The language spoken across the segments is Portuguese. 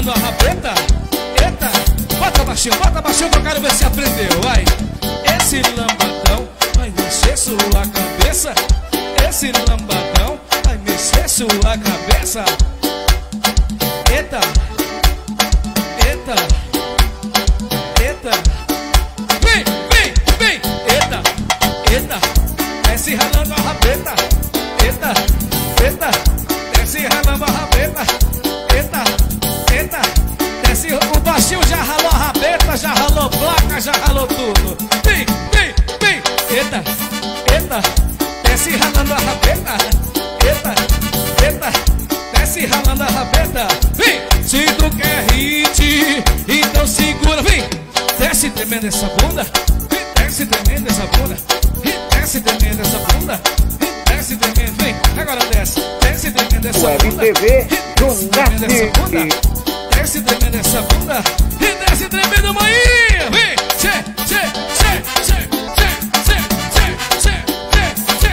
ralando a rabeta. Eita, bota baixinho que eu quero ver se aprendeu. Vai, esse lambadão vai mexer sua cabeça. Esse lambadão vai mexer sua cabeça. Eita, eita, eita. Vem, vem, vem. Eita, eita. Desce ralando a rabeta. Eita, eita. Desce ralando a rabeta. Eita, eita. Desce, o baixinho já ralou a rabeta, já ralou placa, já ralou tudo. Vem, vem, vem. Eita, eita. Desce ralando a rabeta. Eita, eita. Desce ralando a rabeta. Vem, se tu quer hit, então segura, vem. Desce tremendo essa bunda. Desce tremendo essa bunda. Desce tremendo essa bunda. Desce tremendo, vem. Agora desce. Desce tremendo essa bunda. Desce tremendo essa bunda. Desce tremendo essa bunda. E desce tremendo manhinha. Vem, tchê, tchê, tchê, tchê, tchê, tchê, tchê, tchê, tchê, tchê.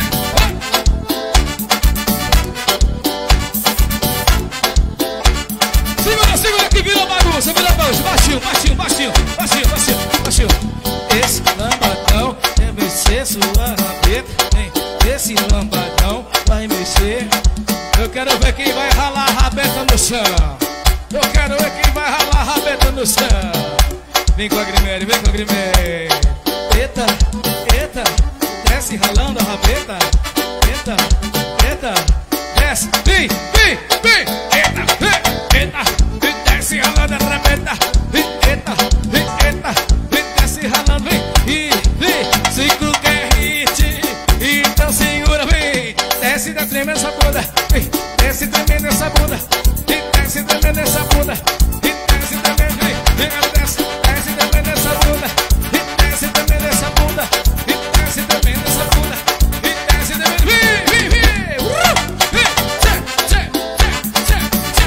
Segura, segura que virou bagunça, virou bagunça. Baixinho, baixinho, baixinho, baixinho, baixinho, baixinho. Esse lambadão vai mexer sua rabeta. Esse lambadão vai mexer. Eu quero ver quem vai ralar a rabeta no chão. Eu quero ver quem vai ralar a rabeta no chão. Vem com a Grimelli, vem com a Grimelli. Eita, eita. Desce ralando a rabeta. Eita, eita. Desce, vem, vem, vem. Eita, vem, eita. Desce ralando a rabeta. Eita, vem, eita. Desce ralando, vem. E vem, ciclo que é hit. Então segura, vem. Desce da tremenda essa bunda. Vem, desce tremendo essa bunda. Desce tremendo essa bunda. Desce tremendo, vem. Vem, desce, desce tremendo essa bunda. Desce tremendo essa bunda. Desce tremendo essa bunda. Desce tremendo, vem, vem, vem. Vem, tchê, tchê, tchê, tchê, tchê.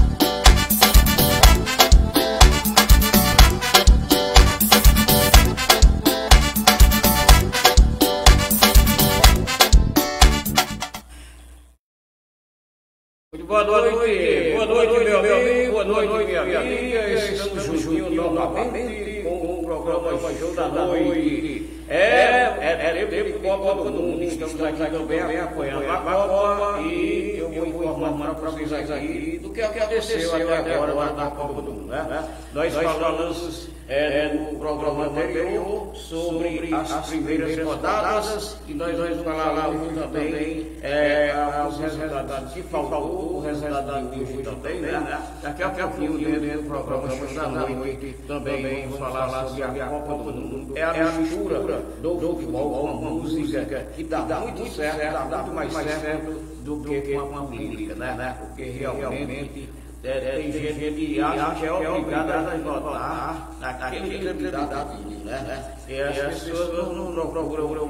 Boa noite, meu amigo, boa noite, minha amiga. Estamos juntinhos novamente com o programa Show da Noite. É tempo de Copa do Mundo. Estamos aqui também acompanhando a Copa e eu vou informar para vocês aqui do que aconteceu até agora lá na Copa do Mundo, né? Nós falamos no programa anterior sobre as primeiras rodadas e nós vamos falar também os resultados que faltou, o resultado de hoje também, né? Daqui a pouquinho dentro do programa Show da Noite também vamos falar sobre a Copa do Mundo. É a mistura do futebol com a música que dá muito certo, dá muito mais certo do que com a política, né? Porque realmente tem gente que acha que é obrigada a votar naquele candidato, né? E as pessoas não procuram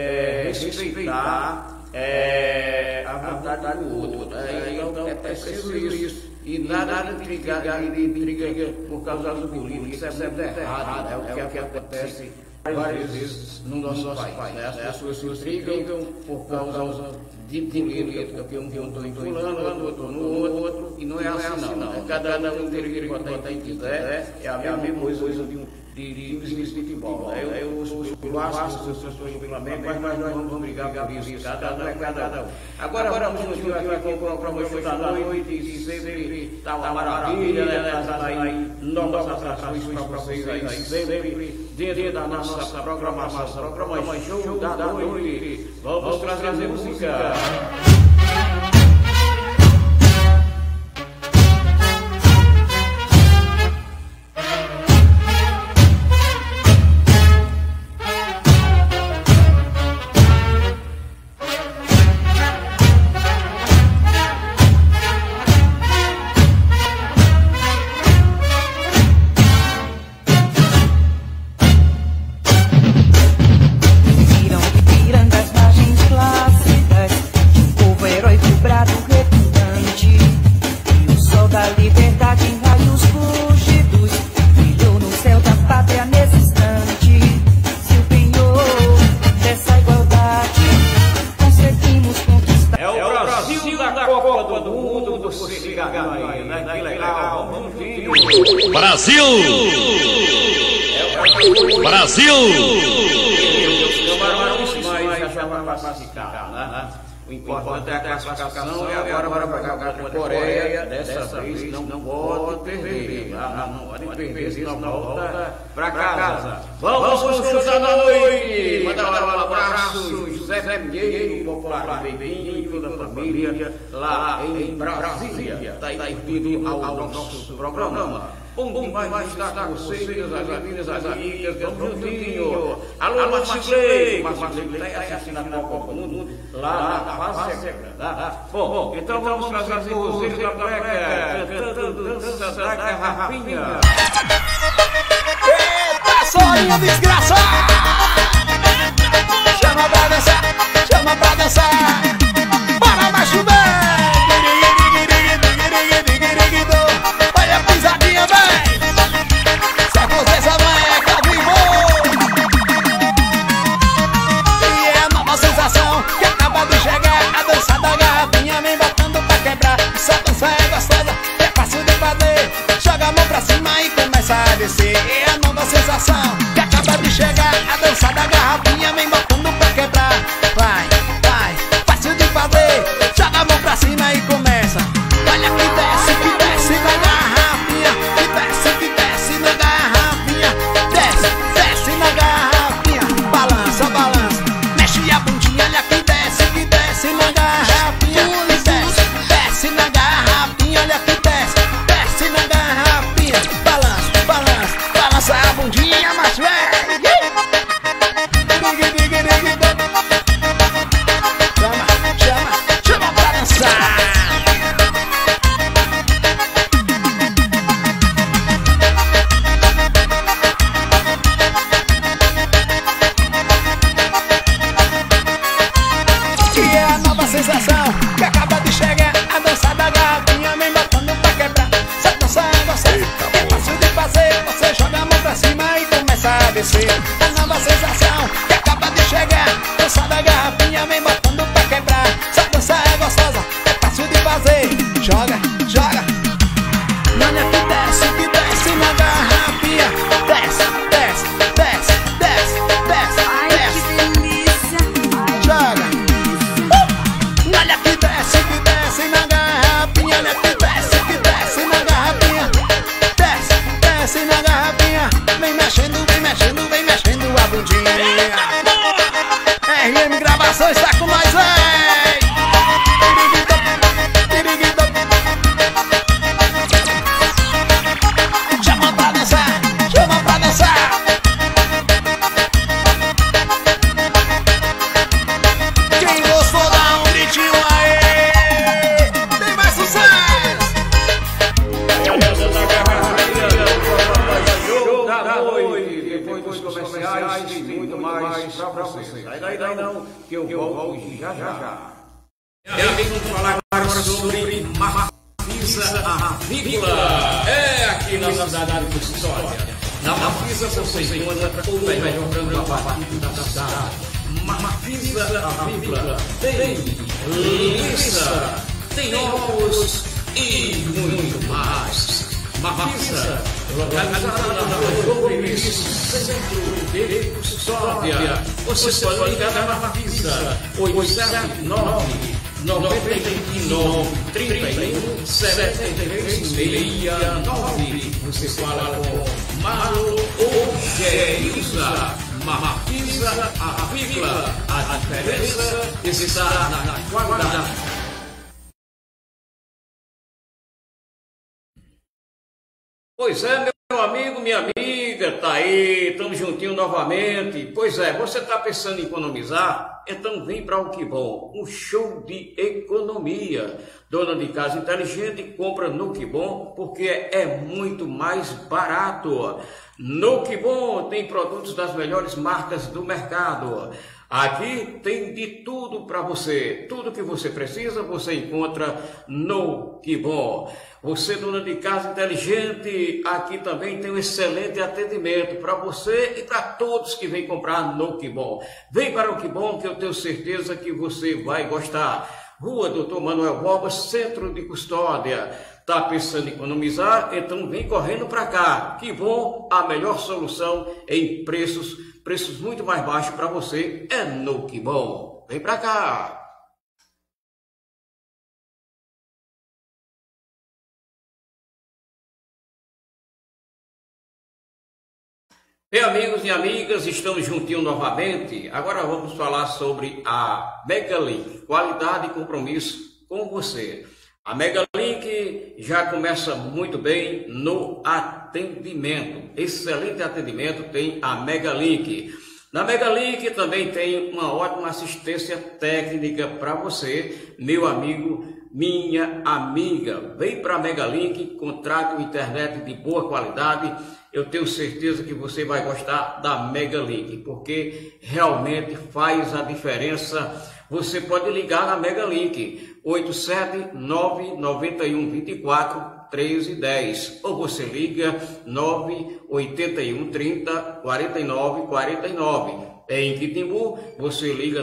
respeitar a vontade do outro, né? Então é preciso isso. E nada de intriga por causa do político. Isso é muito errado, é o que acontece várias vezes no nosso país, né? As pessoas se intrigam por causa de política, que um estou em fulano, outro no outro, e não é assim não. Cada um tem que botar quem quiser, é a mesma coisa de times de futebol. Eu sou Vasco, eu sou Flamengo, mas nós vamos brigar por isso, cada um é cada um. Agora vamos juntinho aqui com o programa Show da Noite, e sempre está uma maravilha, né? Aí novas atrações para vocês aí, sempre dentro da nossa programação, programa Show da Noite. Vamos trazer música. Pirangas, margens de lá, cidade, Copa do Mundo, você ligado aí, né? Que legal, vamos juntinho. Brasil! Brasil! Os camarões mais já vai classificar, né? O importante é a classificação e agora vai jogar contra a Coreia. Dessa vez não pode perder, não pode perder, senão volta para casa. Vamos com os shows da noite! Mandar um abraço, José Pinheiro, popular Beibinho e toda a família lá em Brasília. Está aí pedindo ao nosso programa. Bom demais estar com vocês, minhas amigas, vamos juntinho. Alô, Marcilei, está assistindo a Copa do Mundo lá na fase secreta. Bom, então vamos trazer vocês da Breca, cantando Dança da Garrafinha. Eita, sorinha desgraçada! Chama pra dançar, chama pra dançar. Bora, macho bem! Olha a pisadinha, bem! Se é você, essa mãe é Calvin. E é a nova sensação que acaba de chegar. A dança da garrafinha vem botando pra quebrar. Essa dança é gostosa, é fácil de fazer. Joga a mão pra cima e começa a descer. É a nova sensação que acaba de chegar. A dança da garrafinha vem botando pra quebrar. Vai, vai, fácil de fazer. Joga a mão pra cima e começa. Olha que desce na garrafinha. Que desce na garrafinha. Desce, desce na garrafinha. Balança, balança, mexe a bundinha. Olha que desce na garrafinha. Desce na garrafinha. Olha que desce na garrafinha. Balança, balança, balança a bundinha, mas vem. Chama pra dançar. Que é a nova sensação que acaba de chegar. A dança da garrafinha vem botando pra quebrar. Essa dança é gostosa, é fácil de fazer. Você joga a mão pra cima e começa a descer. A nova sensação que acaba de chegar. A dança da garrafinha vem botando pra quebrar. Essa dança é gostosa, é fácil de fazer. Joga, joga. Olha que desce na garrafinha. Desce, desce, desce, desce, desce, Ai, desce. que delícia! Joga. Olha que desce na garrafinha. Olha que desce na garrafinha. Desce na garrafinha. Vem mexendo, vem mexendo, vem mexendo a bundinha. RM Gravações tá com nós, véi. Chama pra dançar, chama pra dançar. Quem gostou dá um gritinho aí. Tem mais sucesso. Dança da Garrafinha, show da noite. Depois dos comerciais, tem muito mais pra vocês. Daí não, que eu volto já. Eu tenho que falar agora sobre Marfisa Avícola. É aqui na cidade de Custódia. Na Marfisa você encontra o melhor frango abatido da cidade. Marfisa Avícola tem linguiça, tem ovos e muito mais. Marfisa, localizada na rua João Início, centro de Custódia. Você pode ligar na Marfisa 879 99 31 73 69. Você fala com Marlo ou Geilza. Marfisa Avícola. A diferença está na qualidade. Pois é, meu amigo, minha amiga, tá aí, estamos juntinhos novamente. Pois é, você está pensando em economizar? Então vem para o Que Bom, um show de economia. Dona de casa inteligente compra no Que Bom porque é muito mais barato. No Que Bom tem produtos das melhores marcas do mercado. Aqui tem de tudo para você. Tudo que você precisa você encontra no Que Bom. Você, dona de casa inteligente, aqui também tem um excelente atendimento para você e para todos que vêm comprar no Que Bom. Vem para o Que Bom que eu tenho certeza que você vai gostar. Rua Doutor Manuel Borba, Centro de Custódia. Tá pensando em economizar? Então vem correndo para cá. Que bom, a melhor solução em preços muito mais baixos para você é no Que Bom. Vem para cá. Bem, amigos e amigas, estamos juntinhos novamente. Agora vamos falar sobre a Megalink, qualidade e compromisso com você. A Megalink já começa muito bem no atendimento. Excelente atendimento tem a Megalink. Na Megalink também tem uma ótima assistência técnica para você, meu amigo, minha amiga. Vem para a Megalink, contrate uma internet de boa qualidade. Eu tenho certeza que você vai gostar da Megalink, porque realmente faz a diferença. Você pode ligar na Megalink, 87991241310, ou você liga 981304949. Em Quitimbu, você liga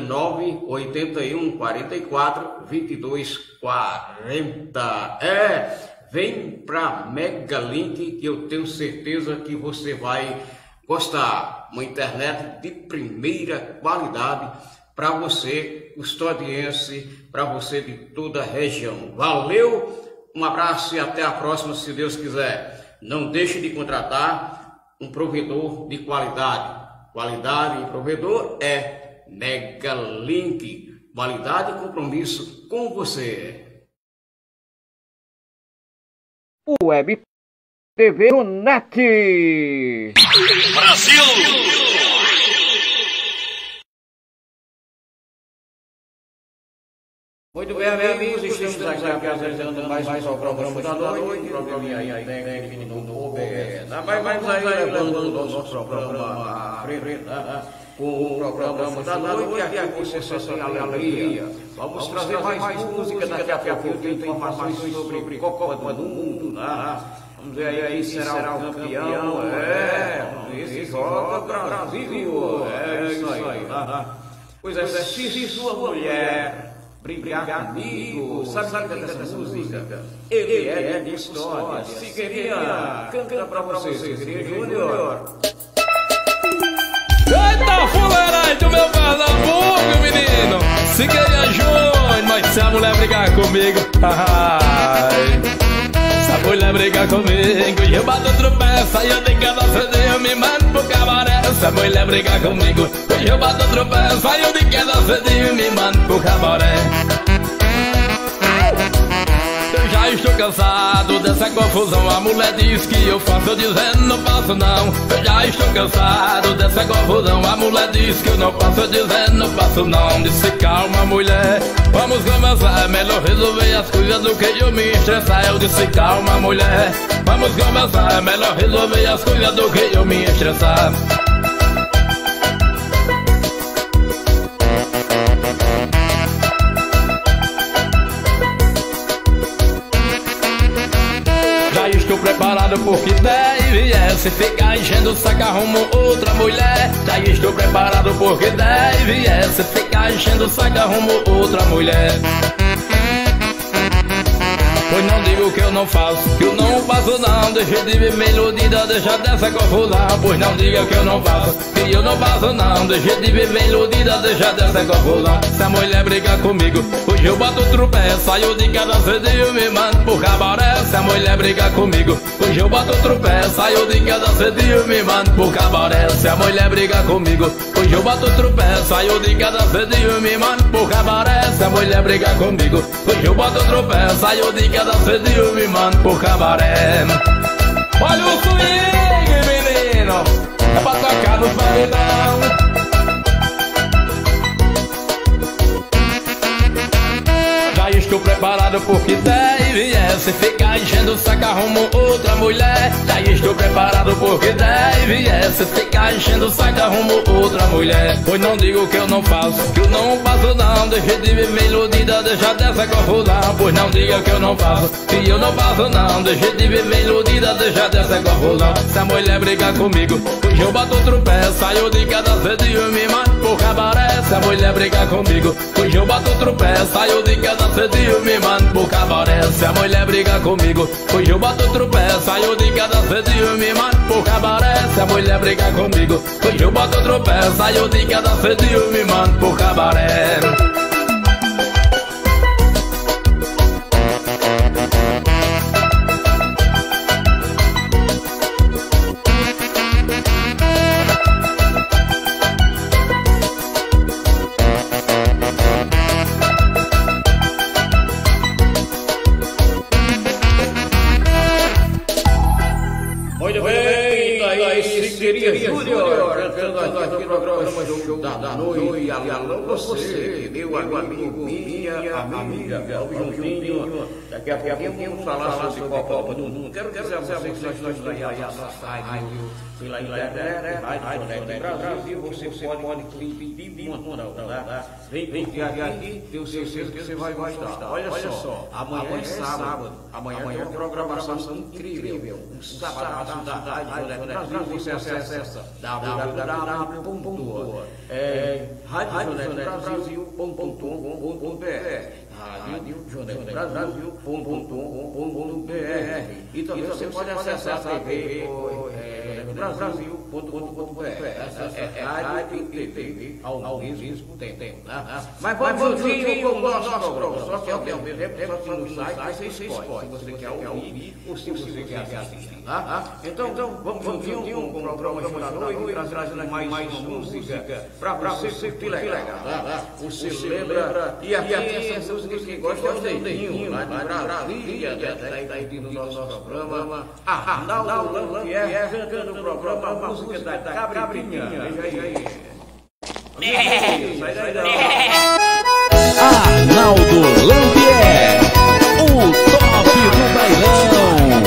981442240. Vem para Megalink, que eu tenho certeza que você vai gostar. Uma internet de primeira qualidade para você, custodiense, para você de toda a região. Valeu, um abraço e até a próxima, se Deus quiser. Não deixe de contratar um provedor de qualidade. Qualidade e provedor é Megalink. Qualidade e compromisso com você. Web TV no Net. Brasil! Muito bem, amigos, estamos aqui apresentando mais um programa da noite, programinha aí técnico do OBS. Mas vamos aí levando o nosso programa à frente, com o programa da noite, aqui você só tem alegria. Vamos trazer mais música, daqui a pouco tem informações sobre Copa do Mundo, Vamos ver aí se será o campeão, esse joga Brasil, isso aí. Pois é, se sua mulher brigar comigo, sabe dessa música? Ele é de Custódia. Figueirinha, canta pra vocês, Figueirinha Júnior. Eita fuleiragem do meu Pernambuco, menino. Figueirinha Júnior, mas se a mulher brigar comigo, se a mulher brigar comigo, eu bato outro pé, saio de cada cedinho, me mando pro cabaré. Se a mulher brigar comigo, eu bato outro pé, saio de cada cedinho, me mando pro cabaré. Eu já estou cansado dessa confusão. A mulher diz que eu faço, eu dizendo não faço não. Eu já estou cansado dessa confusão. A mulher diz que eu não faço, eu dizendo não faço não. Disse calma mulher, vamos começar. É melhor resolver as coisas do que eu me estressar. Eu disse calma mulher, vamos começar. É melhor resolver as coisas do que eu me estressar. Estou preparado porque deve se ficar enchendo o saco, arrumo outra mulher. Já estou preparado porque deve se ficar enchendo o saco, arrumo outra mulher. Pois não digo que eu não faço, que eu não faço não. Deixa de viver iludida, deixa dessa confusão. Pois não diga que eu não faço, que eu não faço não. Deixa de viver iludida, deixa dessa confusão. Se a mulher brigar comigo, hoje eu bato outro pé, saio de cada cedinho, me mando pro cabaré. Se a mulher brigar comigo, hoje eu bato outro pé, saio de cada cedinho, me mando pro cabaré. Se a mulher brigar comigo, hoje eu bato outro pé, saio de cada cedinho, me mando pro cabaré. Se a mulher brigar comigo, hoje eu bato outro pé, saio de cada cedinho, me mando pro cabaré. Olha o swing, menino, é pra tocar no paredão. Já estou preparado porque deve se ficar enchendo o saco, arrumo outra mulher. Já estou preparado porque deve se ficar enchendo o saco, arrumo outra mulher. Pois não digo que eu não faço, que eu não faço não. Deixa de viver iludida, deixa dessa confusão. Pois não diga que eu não faço, que eu não faço não. Deixa de viver iludida, deixa dessa confusão. Se a mulher brigar comigo, hoje eu bato outro pé, saio de cada cedinho, me mando pro cabaré. Se a mulher brigar comigo, hoje eu bato outro pé. Saio de casa cedinho, me mando pro cabaré. Se a mulher brigar comigo, hoje eu bato outro pé. Saio de casa cedinho, me mando pro cabaré. Se a mulher brigar comigo, hoje eu bato outro pé. Saio de casa cedinho, me mando pro cabaré. Da noite, alô você, meu amigo, minha amiga, vamos juntinho. Daqui a pouquinho vamos falar sobre Copa do Mundo. Quero dizer a vocês que nós estamos aí pela internet, Rádio Brasil, você pode pedir uma tá? Vem aqui, tenho certeza que você vai gostar. Olha só, amanhã é sábado, amanhã tem uma programação incrível. Um sábado da Rádio Brasil, você acessa www.radiobrasil.com.br. E também você pode acessar a TV Brasil.com.br. Rádio e TV ao mesmo tempo. Mas vamos juntinho com o nosso programa. Só que ao mesmo tempo, só que no site você escolhe se você quer ouvir ou se você quer assistir. Então vamos juntinho com o programa hoje, trazendo mais música para você curtir legal. Você lembra, e aqui essas músicas que gostam é o Dedinho, lá de Brasília, daí do nosso programa. Arnaldo Lampier cantando o programa, a música da Cabrinha. Arnaldo Lampier, o top do bailão.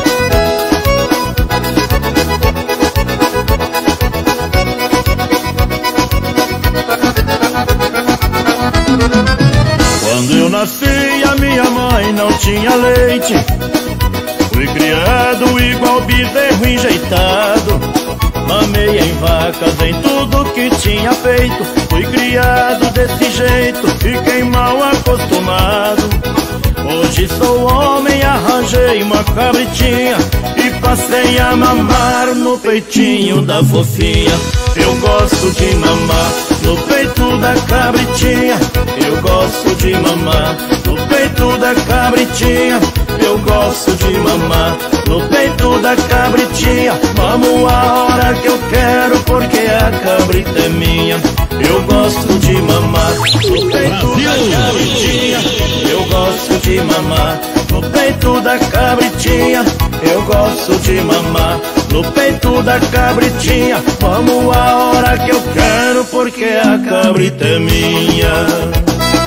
Quando eu nasci, a minha mãe não tinha leite. Fui criado igual bezerro enjeitado. Mamei em vacas, em tudo que tinha feito. Fui criado desse jeito, fiquei mal acostumado. Hoje sou homem, arranjei uma cabritinha e passei a mamar no peitinho da fofinha. Eu gosto de mamar no peito da cabritinha. Eu gosto de mamar no peito da cabritinha. Eu gosto de mamar no peito da cabritinha. Mamo a hora que eu quero porque a cabrita é minha. Eu gosto de mamar no peito da cabritinha. Eu gosto de mamar no peito da cabritinha. Eu gosto de mamar no peito da cabritinha. Mamo a hora que eu quero porque a cabrita é minha.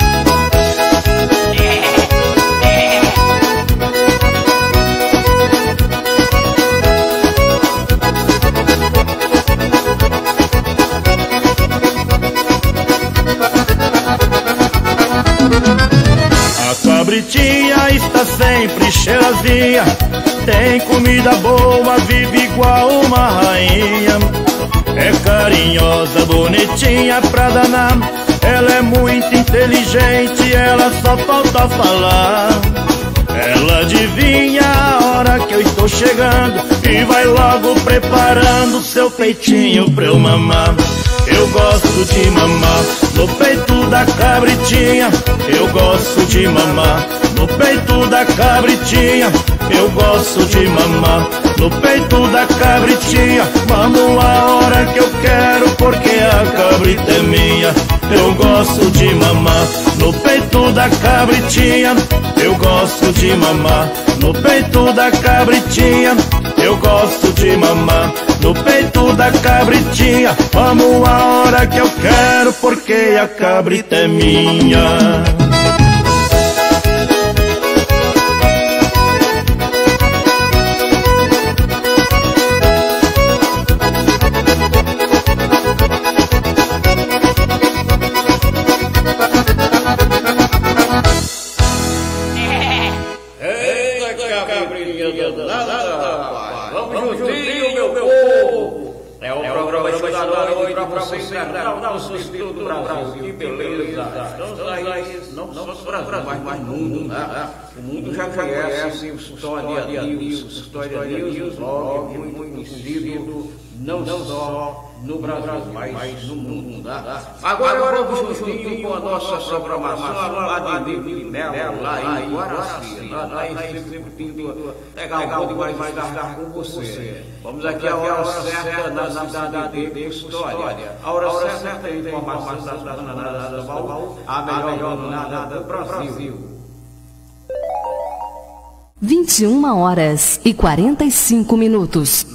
Cabritinha está sempre cheirosinha, tem comida boa, vive igual uma rainha. É carinhosa, bonitinha pra danar. Ela é muito inteligente, ela só falta falar. Ela adivinha a hora que eu estou chegando e vai logo preparando seu peitinho pra eu mamar. Eu gosto de mamar no peito da cabritinha. Eu gosto de mamar no peito da cabritinha. Eu gosto de mamar no peito da cabritinha. Mamo a hora que eu quero porque a cabrita é minha. Eu gosto de mamar no peito da cabritinha. Eu gosto de mamar no peito da cabritinha. Eu gosto de mamar no peito da cabritinha. Amo a hora que eu quero porque a cabrita é minha. É o programa Show da Noite para você internautas de todo o Brasil. Que beleza! Estamos aí, não só no Brasil, mas no mundo, né? O mundo já conhece o História News, o História News, blog muito conhecido, não só no Brasil, mas no mundo, né? Agora vamos juntinho com a nossa programação lá de Melo, lá em Guaraci, lá em Sempre legal demais estar com você. Vamos aqui a hora certa na cidade de História. A hora certa é informação da Nada Baú, a melhor nada do Brasil. 21h45.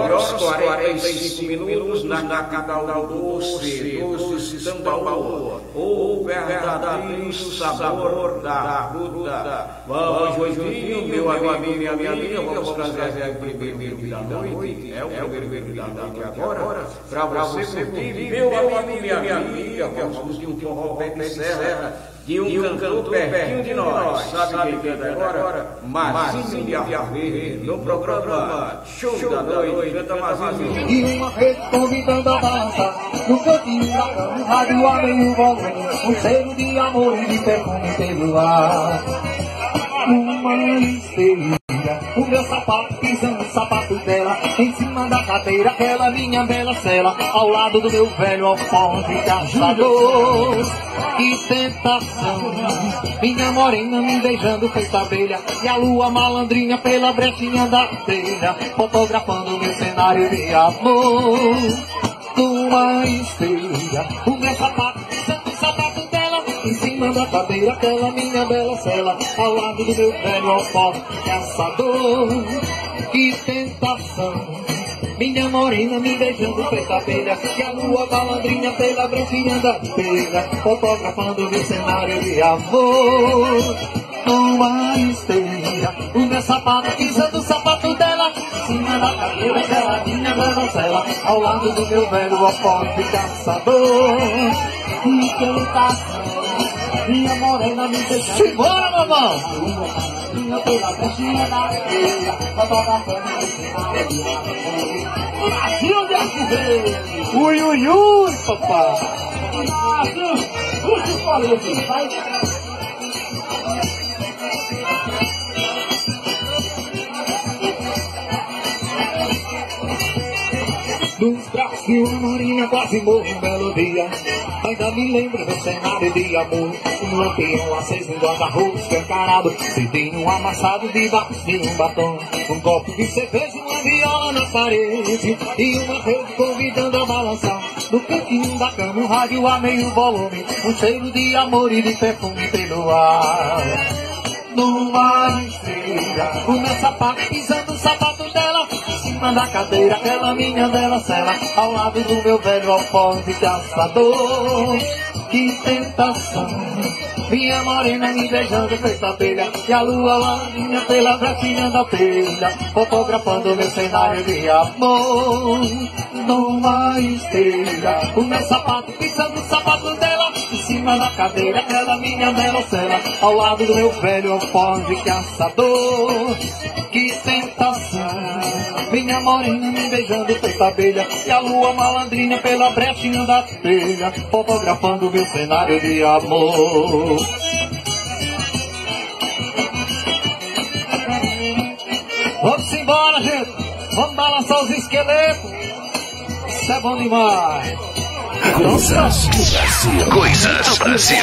9h45 na capital doce de São Paulo. O verdadeiro sabor da fruta. Vamos juntinho, meu amigo e minha amiga, vamos trazer o primeiro da noite. É o primeiro da noite agora, para você curtir, meu amigo e minha amiga. Vamos de um forró pé de serra. De um cantor pertinho de nós. Sabe quem canta agora? Marzinho de Arverde, no programa Show da Noite. Canta Marzinho. E uma rede convidando a dança, no cantinho da cama, rádio abre o volume, um cheiro de amor e de perfume pelo ar. Uma esteira, o meu sapato pisando no sapato dela, em cima da cadeira, aquela minha bela cela, ao lado do meu velho alfonso de caçador. Que tentação, minha morena me beijando feita abelha, e a lua malandrinha pela brechinha da telha, fotografando meu cenário de amor. Numa esteira, o meu sapato pisando no sapato dela, em cima da cadeira, aquela minha bela cela, ao lado do meu velho alforje caçador. Que tentação, minha morena me beijando feita abelha, e a lua malandrinha pela brechinha da telha, fotografando meu cenário de amor. Numa esteira, o meu sapato pisando o sapato dela, em cima da cadeira, aquela minha bela cela, ao lado do meu velho alforje caçador. Que tentação, minha morena me beijando. Simbora, mamão! Pela brechinha da telha, fotografando meu cenário de amor. Brasil de Arquiveiro! Ui, ui, ui, papai! Brasil! Puxa o colete, vai! Dos Brasil, Amorinha, quase morro um belo dia. Ainda me lembro do cenário de amor. Um lampião aceso, um guarda-roupa escancarado, cedinho amassado de baixinho, um batom, um copo de cerveja, uma viola na parede, e uma rede convidando a balançar. No cantinho da cama, um rádio a meio volume, um cheiro de amor e de perfume pelo ar. Numa esteira, o meu sapato pisando o sapato dela, em cima da cadeira, aquela minha bela cela, ao lado do meu velho alforje caçador. Que tentação, minha morena me beijando feita abelha, e a lua malandrinha pela brechinha da telha, fotografando meu cenário de amor. Numa esteira, o meu sapato pisando o sapato dela, em cima da cadeira, aquela minha bela cela, ao lado do meu velho alforje caçador. Que tentação, minha morena me beijando feita abelha, e a lua malandrinha pela brechinha da telha, fotografando meu cenário de amor. Vamos embora, gente! Vamos balançar os esqueletos! Isso é bom demais! Coisas do Brasil. Coisas do Brasil.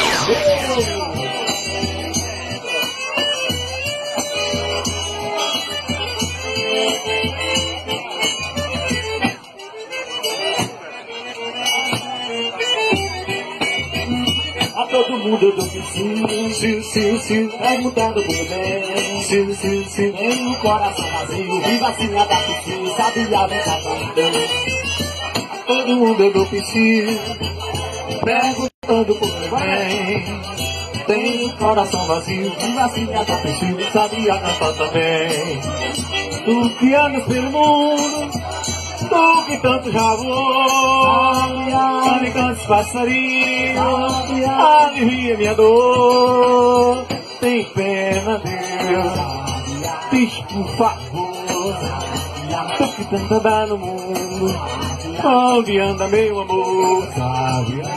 A todo mundo eu dou que sim, vai mudando por bem, sim, tem um coração vazio, viva assim a dar que sim, sabia bem também. A todo mundo eu dou que sim, perguntando por bem, tem um coração vazio, viva assim a dar que sim, sabia cantar também. Tu que andas pelo mundo, tu que tanto já voou, sabe quantos passarinhos alivia minha dor. Tem pena, Deus, diz por favor, tu que tanto andar no mundo, Onde anda meu amor, sabiá?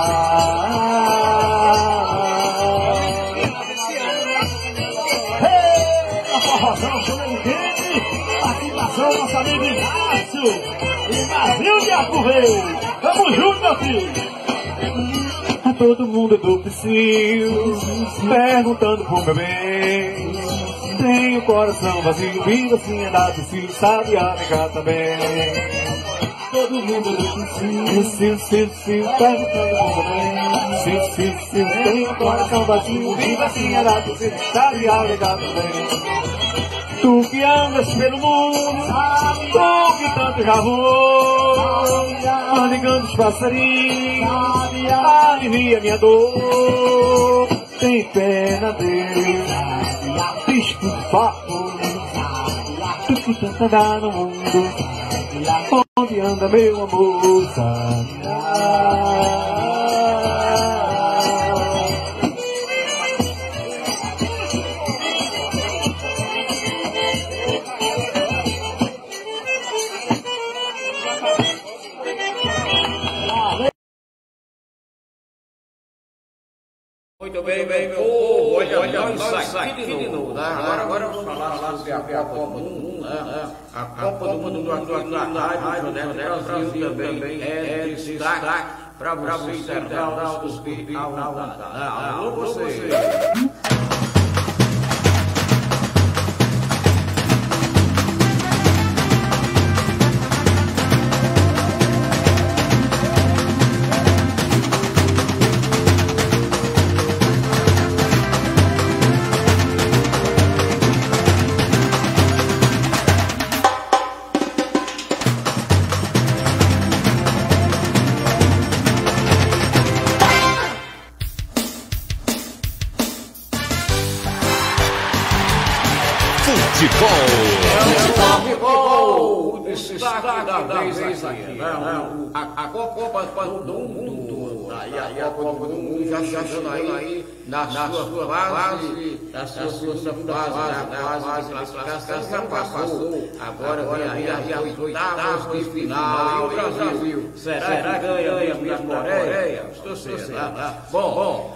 A forrozão comendo quente, participação nosso amigo Inácio, Inácio de Acurrei. Tamo junto, meu filho. A todo mundo do preciso, perguntando pro meu bem. Tenho o coração vazio, vindo assim andar preciso, sabe a negar também. Todo mundo do preciso, perguntando pro meu bem. Tenho o coração vazio, vindo assim andar preciso, sabe a negar também. Tu que andas pelo mundo, tu que tanto já voou, ligando os passarinhos, alivia minha dor. Tem pena dele, desculpa, tu que tanto anda no mundo, onde anda meu amor, sabiá? Muito bem, meu povo, olha nós aqui de novo, né? Agora vamos falar sobre a Copa do Mundo, né? A Copa do Mundo aqui na Rádio Brasil também é destaque para vocês, internautas que à vontade. Alô, vocês! Futebol, o destaque da vez aqui, né? A Copa do Mundo, aí a Copa do Mundo já chegando aí na sua fase, na sua fase de classificação, já passou. Agora vem aí as oitavas de final, e o Brasil, será que ganha a Coreia? Estou certo. Bom,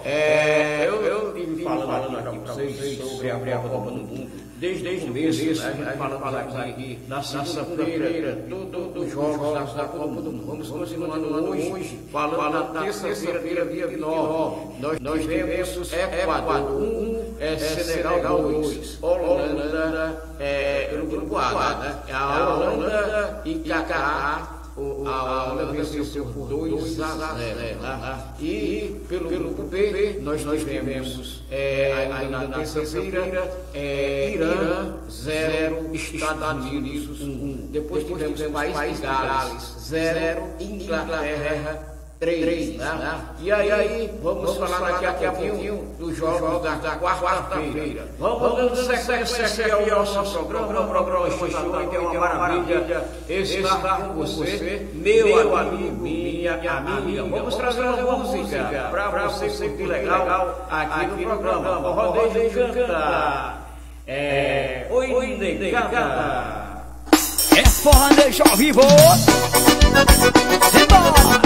eu vim falando aqui para vocês sobre a Copa do Mundo. Desde o começo, né? Falamos aqui na segunda-feira, dos jogos da Copa do Mundo. Vamos continuando hoje, falando na terça-feira, dia 9. Nós temos Equador 1, Senegal 2, Holanda, pelo grupo A, né? A Holanda e Catar. A Holanda venceu por 2-0, né? E pelo grupo B nós tivemos ainda na terça-feira Irã 0, Estados Unidos 1. Depois tivemos País de Gales 0, Inglaterra 3, né? E aí vamos falar daqui a pouquinho dos jogos da quarta-feira. Vamos dando sequência ao nosso programa Show, que é uma maravilha estar com você, meu amigo, minha amiga. Vamos trazer uma música para você sentir legal aqui no programa. Rodeio canta. Oi, negada. É forranejo ao vivo. Simbora.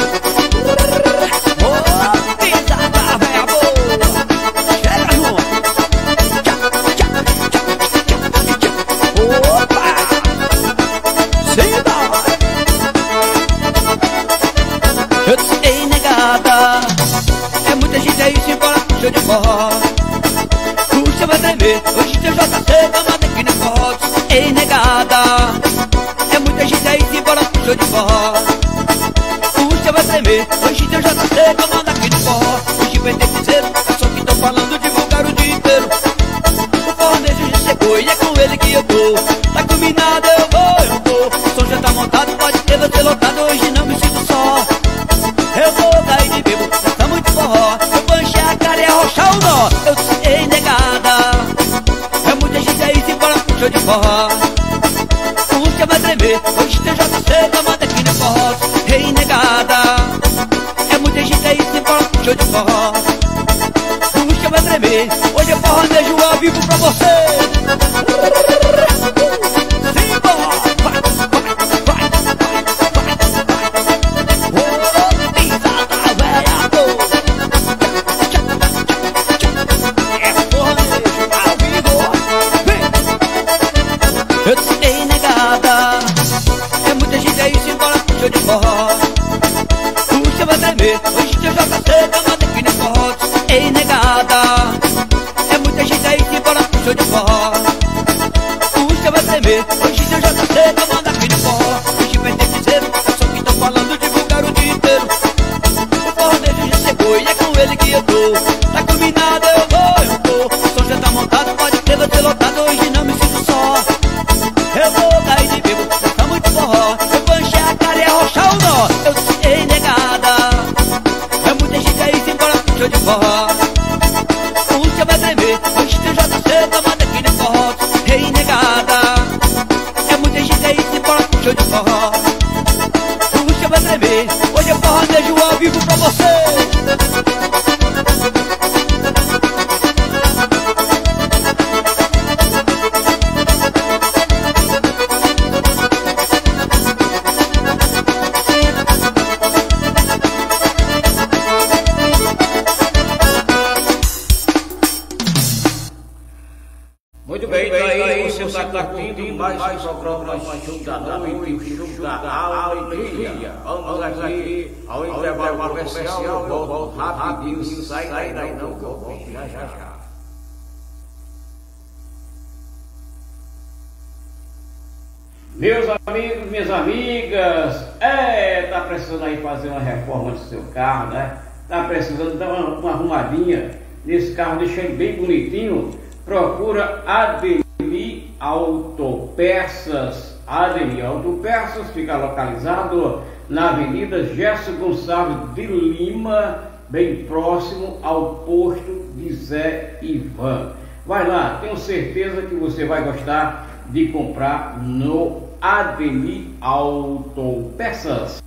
Pisada véia boa. Chega junto. Opa. Simbora. Eu disse, ei negada, é muita gente aí, simbora, show de forró. Puxa, vai tremer, hoje tem JC, tomada aqui no forró. Ei negada, é muita gente aí, simbora, show de forró. Puxa, vai tremer, hoje tem JC, tomada aqui no forró. Hoje vai ter que ser, é só que tô falando, divulgar o dia inteiro. O fornejo já chegou e é com ele que eu tô. Tá combinado, eu vou. O som já tá montado, pode ter você lotado, hoje não me sinto só. Eu vou daí de bebo, tá muito forró. Eu vou encher a cara e arrochar o nó. Eu disse, ei negada, é muita gente aí, simbora, show de forró. Puxa, vai tremer, hoje tem JC, tomada aqui no forró. Ei negada, é muita gente aí, simbora, show de forró. Puxa, vai tremer, hoje eu forronejo ao vivo pra você. Simbora, vai. negada. É muita gente aí que bora pro show de forró. O chão vai tremer, hoje eu já tô cedo, manda aqui no forró. Hoje vai ter que ser, só que tô falando, divulgar o dia inteiro. O forroneiro já chegou e é com ele que eu tô. Tá combinado, eu vou. O som já tá montado, pode ter, vai ter lotado. Hoje não me sinto só. Eu vou cair de vivo, tá muito forró. Eu vou encher a cara e arrochar o nó. Eu sei negada. É muita gente aí sem bola pro show de forró. O chão vai tremer, hoje eu já tô cedo, manda aqui no forró. Ei negada. É muita gente aí sem bola pro show de forró. O chão vai tremer, hoje eu forronejo ao vivo pra você. Muito bem, daí você está curtindo mais um programa Show da Noite, o Show da Alegria. Vamos aqui ao intervalo comercial, volto rapidinho, sai daí não, que eu volto já. Meus amigos, minhas amigas, tá precisando aí fazer uma reforma do seu carro, né? Tá precisando dar uma arrumadinha nesse carro, deixar ele bem bonitinho. Procura Ademir Autopeças. Ademir Autopeças fica localizado na Avenida Gerson Gonçalves de Lima, bem próximo ao posto de Zé Ivan. Vai lá, tenho certeza que você vai gostar de comprar no Ademir Autopeças.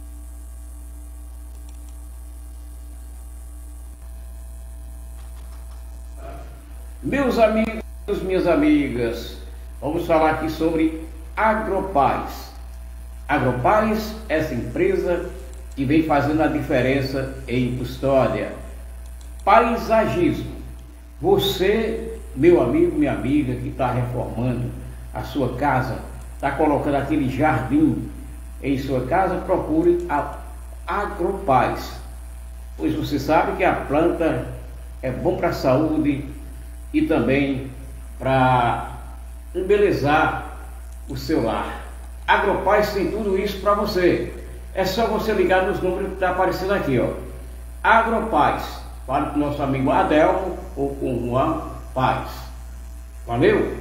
Meus amigos, minhas amigas, vamos falar aqui sobre Agropaz. Agropaz, essa empresa que vem fazendo a diferença em Custódia. Paisagismo. Você, meu amigo, minha amiga, que está reformando a sua casa, está colocando aquele jardim em sua casa, procure a Agropaz. Pois você sabe que a planta é bom para a saúde e também para embelezar o seu lar. Agropaz tem tudo isso para você. É só você ligar nos números que está aparecendo aqui, ó. Agropaz. Fale com o nosso amigo Adelmo ou com o Juan Paz. Valeu?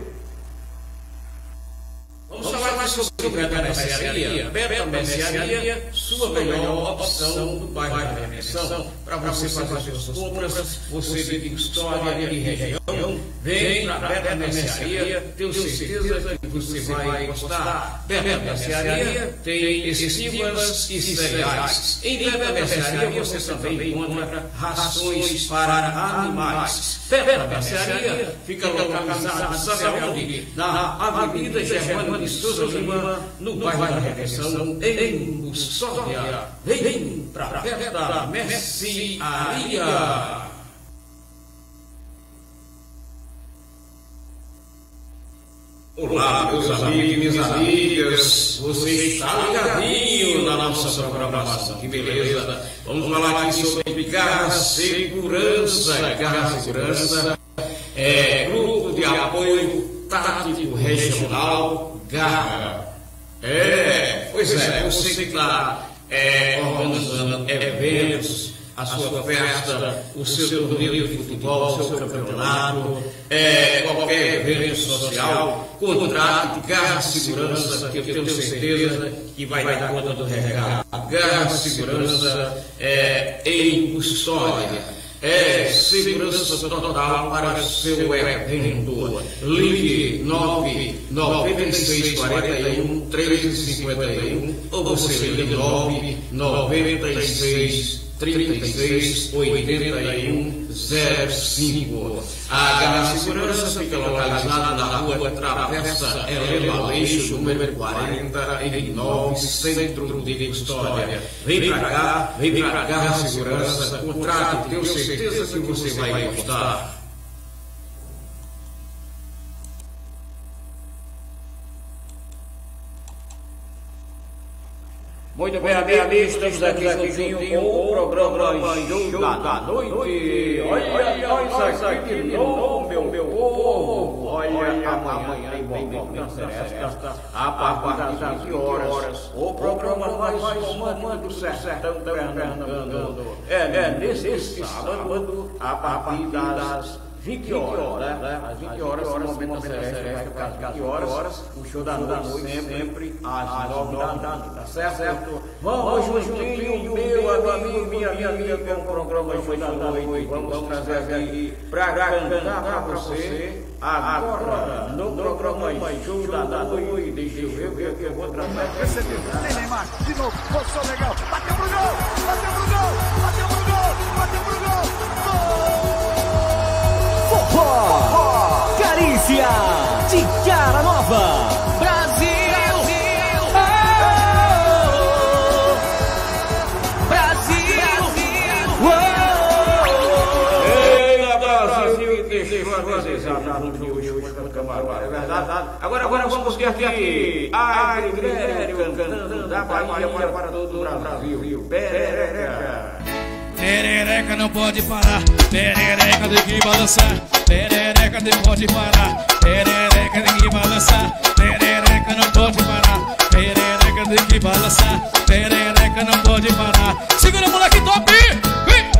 Vamos falar sobre Beta Mercearia. Beta Mercearia, sua melhor opção do bairro da Redenção. Para você fazer suas compras, você de Custódia e região, vem para a Beta Mercearia. Tenho certeza que você vai gostar. Beta Mercearia tem estivas e cereais. Em Beta Mercearia você também encontra rações para animais. Beta Mercearia fica localizada, sabe onde? Na Avenida Germano de Souza Lima, no bairro da Redenção, em Custódia. Vem para a Beta Mercearia. Olá, meus amigos e minhas amigas, você está ligadinho na nossa programação, que beleza! Vamos falar aqui sobre Garra Segurança. Garra Segurança é grupo de apoio tático regional Garra. Pois é, você que está organizando eventos, a sua festa, o seu torneio de futebol, o seu campeonato, qualquer evento social, contrate Garra Segurança, que eu tenho certeza que vai dar conta do recado. Garra Segurança em Custódia. Segurança total para o seu evento. Ligue 99641 1351 ou você liga 996 36 81 05. A Garra Segurança fica localizada na rua Travessa Helena Aleixo, número 40, em Nova Centro de Custódia. Vem pra cá, vem pra Garra Segurança, contrate, tenho certeza que você vai gostar. Muito bem, amigos, estamos aqui juntinho com o programa Show da Noite. Olha nós aqui de novo, meu povo. Olha, amanhã tem Seresta, a partir das 20 horas. O programa mais romântico do sertão pernambucano. Nesse sábado, a partir das 20 horas, né? Às 20 horas, o momento Seresta vai ficar às 20 horas. O show da noite sempre às 9 da noite, tá certo? Vamos juntinho, meu amigo, minha amiga, com o programa Show da Noite. Vamos trazer aqui pra cantar pra você agora no programa Show da Noite. Deixa eu ver o que eu vou trazer. Tem Neymar, de novo, posição legal. Bateu pro gol, bateu pro gol, bateu pro gol, bateu pro gol. Forró, Carícia de Cara Nova, Brasil, É verdade. Agora vamos ter aqui Agri cantando da Bahia para todo o Brasil. Perereca. Perereca não pode parar, perereca tem que balançar, perereca não pode parar, perereca tem que balançar, perereca não pode parar, perereca tem que balançar, perereca não pode parar. Segura, moleque, top! Vem!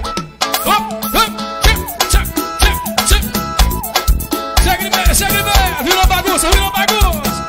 Segue, virou bagunça, virou bagunça!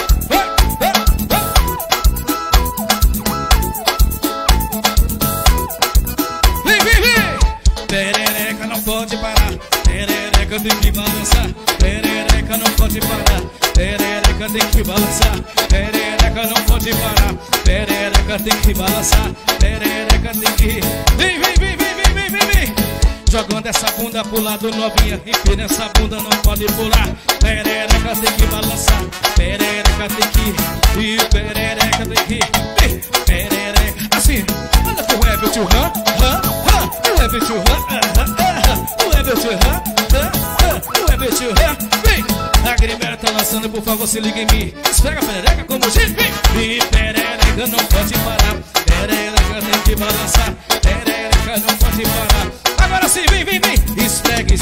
Perereca não pode parar, perereca tem que balançar, perereca não pode parar, perereca tem que balançar, perereca não pode parar, perereca tem que balançar, perereca tem que... Vem! Jogando essa bunda pro lado novinha, empina essa bunda, não pode pular. Perereca tem que balançar, perereca tem que... E perereca tem que... Perereca, assim, olha pro Everton, o Everton, o Everton, vem! A Grimera tá lançando, por favor, se liga em mim. Esfrega a perereca como gente, e perereca não pode parar, perereca tem que balançar, perereca não pode parar. Agora sim, vem! Esfrega.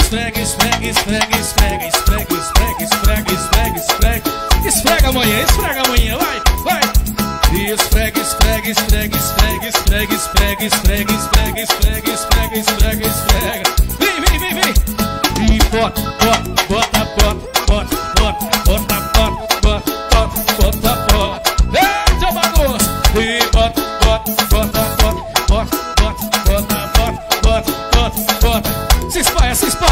Esfrega amanhã, vai! Esfrega. Vem! E bota. Eita bagunça! E bota. Se espalha.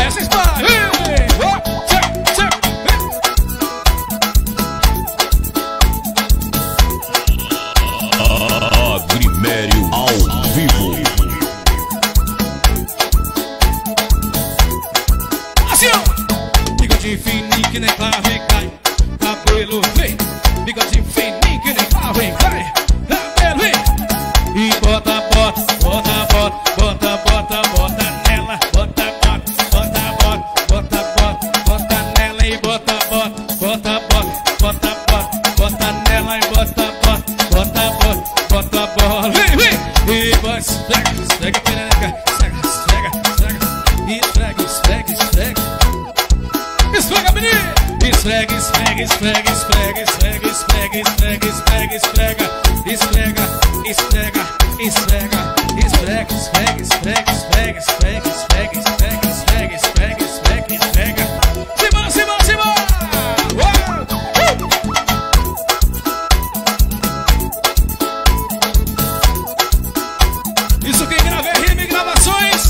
Agrimério ao vivo. Assim, bigode fininho que nem clave cai, cabelo vem. Bigode fininho que nem clave cai, cabelo vem. E bota nela, bota nela e bota nela e bota a bola. Vem! E vai, esfrega, perereca, esfrega. Esfrega, menino! Esfrega. Simbora! Isso quem grava é Rime Gravações.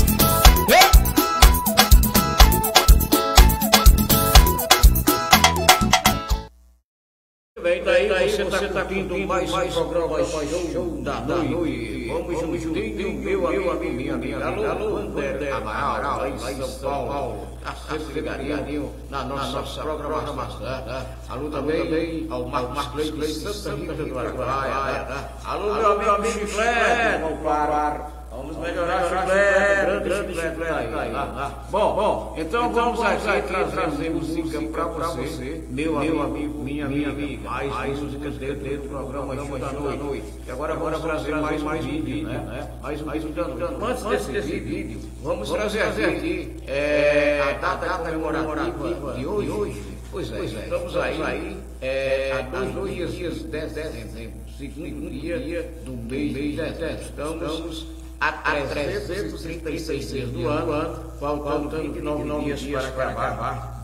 Bem, daí você tá vindo mais um programa Show da Noite. Vamos juntinho, meu amigo, minha amiga. Alô, André Amaral, lá em São Paulo. Tá sempre ligadinho na nossa programação. Alô também ao Marcos Cleide, Santa Rita do Araguaia. Alô, meu amigo Chiclete, ao Vamos melhorar o chiclete, grande chiclete aí. Bom, então vamos aqui trazer música pra você, meu amigo, minha amiga. Mais músicas dentro do programa Show da Noite. E agora vamos trazer mais um vídeo, né? Mais um vídeo da noite. Antes desse vídeo, vamos trazer aqui a data comemorativa de hoje. Pois é, estamos aí há 2 dias, 10 de dezembro, segundo dia do mês de dezembro. Estamos a 336 dias do ano, faltando 29 dias para acabar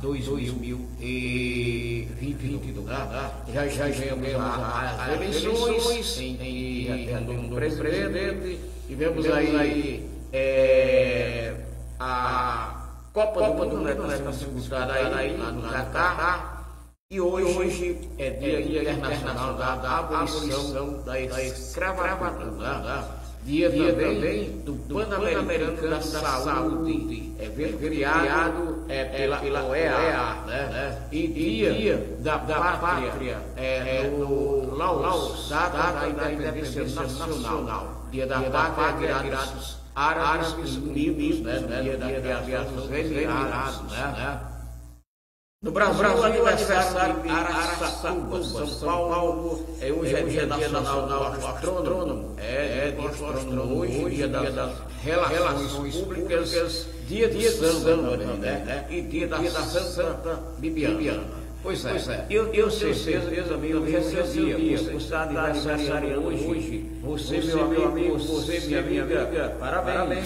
2022. Já ganhamos as eleições, em presidente, tivemos aí a Copa do Mundo, né, que está sendo disputada aí no Catar. E hoje é Dia Internacional da Abolição da Escravatura. Dia também do Pan-Americano da Saúde, criado pela OEA, né? E Dia da Pátria, no Laos, data da Independência Nacional. Dia da Pátria, Emirados Árabes Unidos, né? Dia da criação dos Emirados, né? No Brasil, o aniversário de Araçatuba, São Paulo, hoje é Dia Nacional do Astrônomo, Dia Astrônomo hoje, Dia das Relações Públicas, Dia de Samba, né? E Dia da Santa Bibiana. Pois é, eu sei certeza, amigo, você está aniversariando hoje, você, meu amigo, você, minha amiga, parabéns.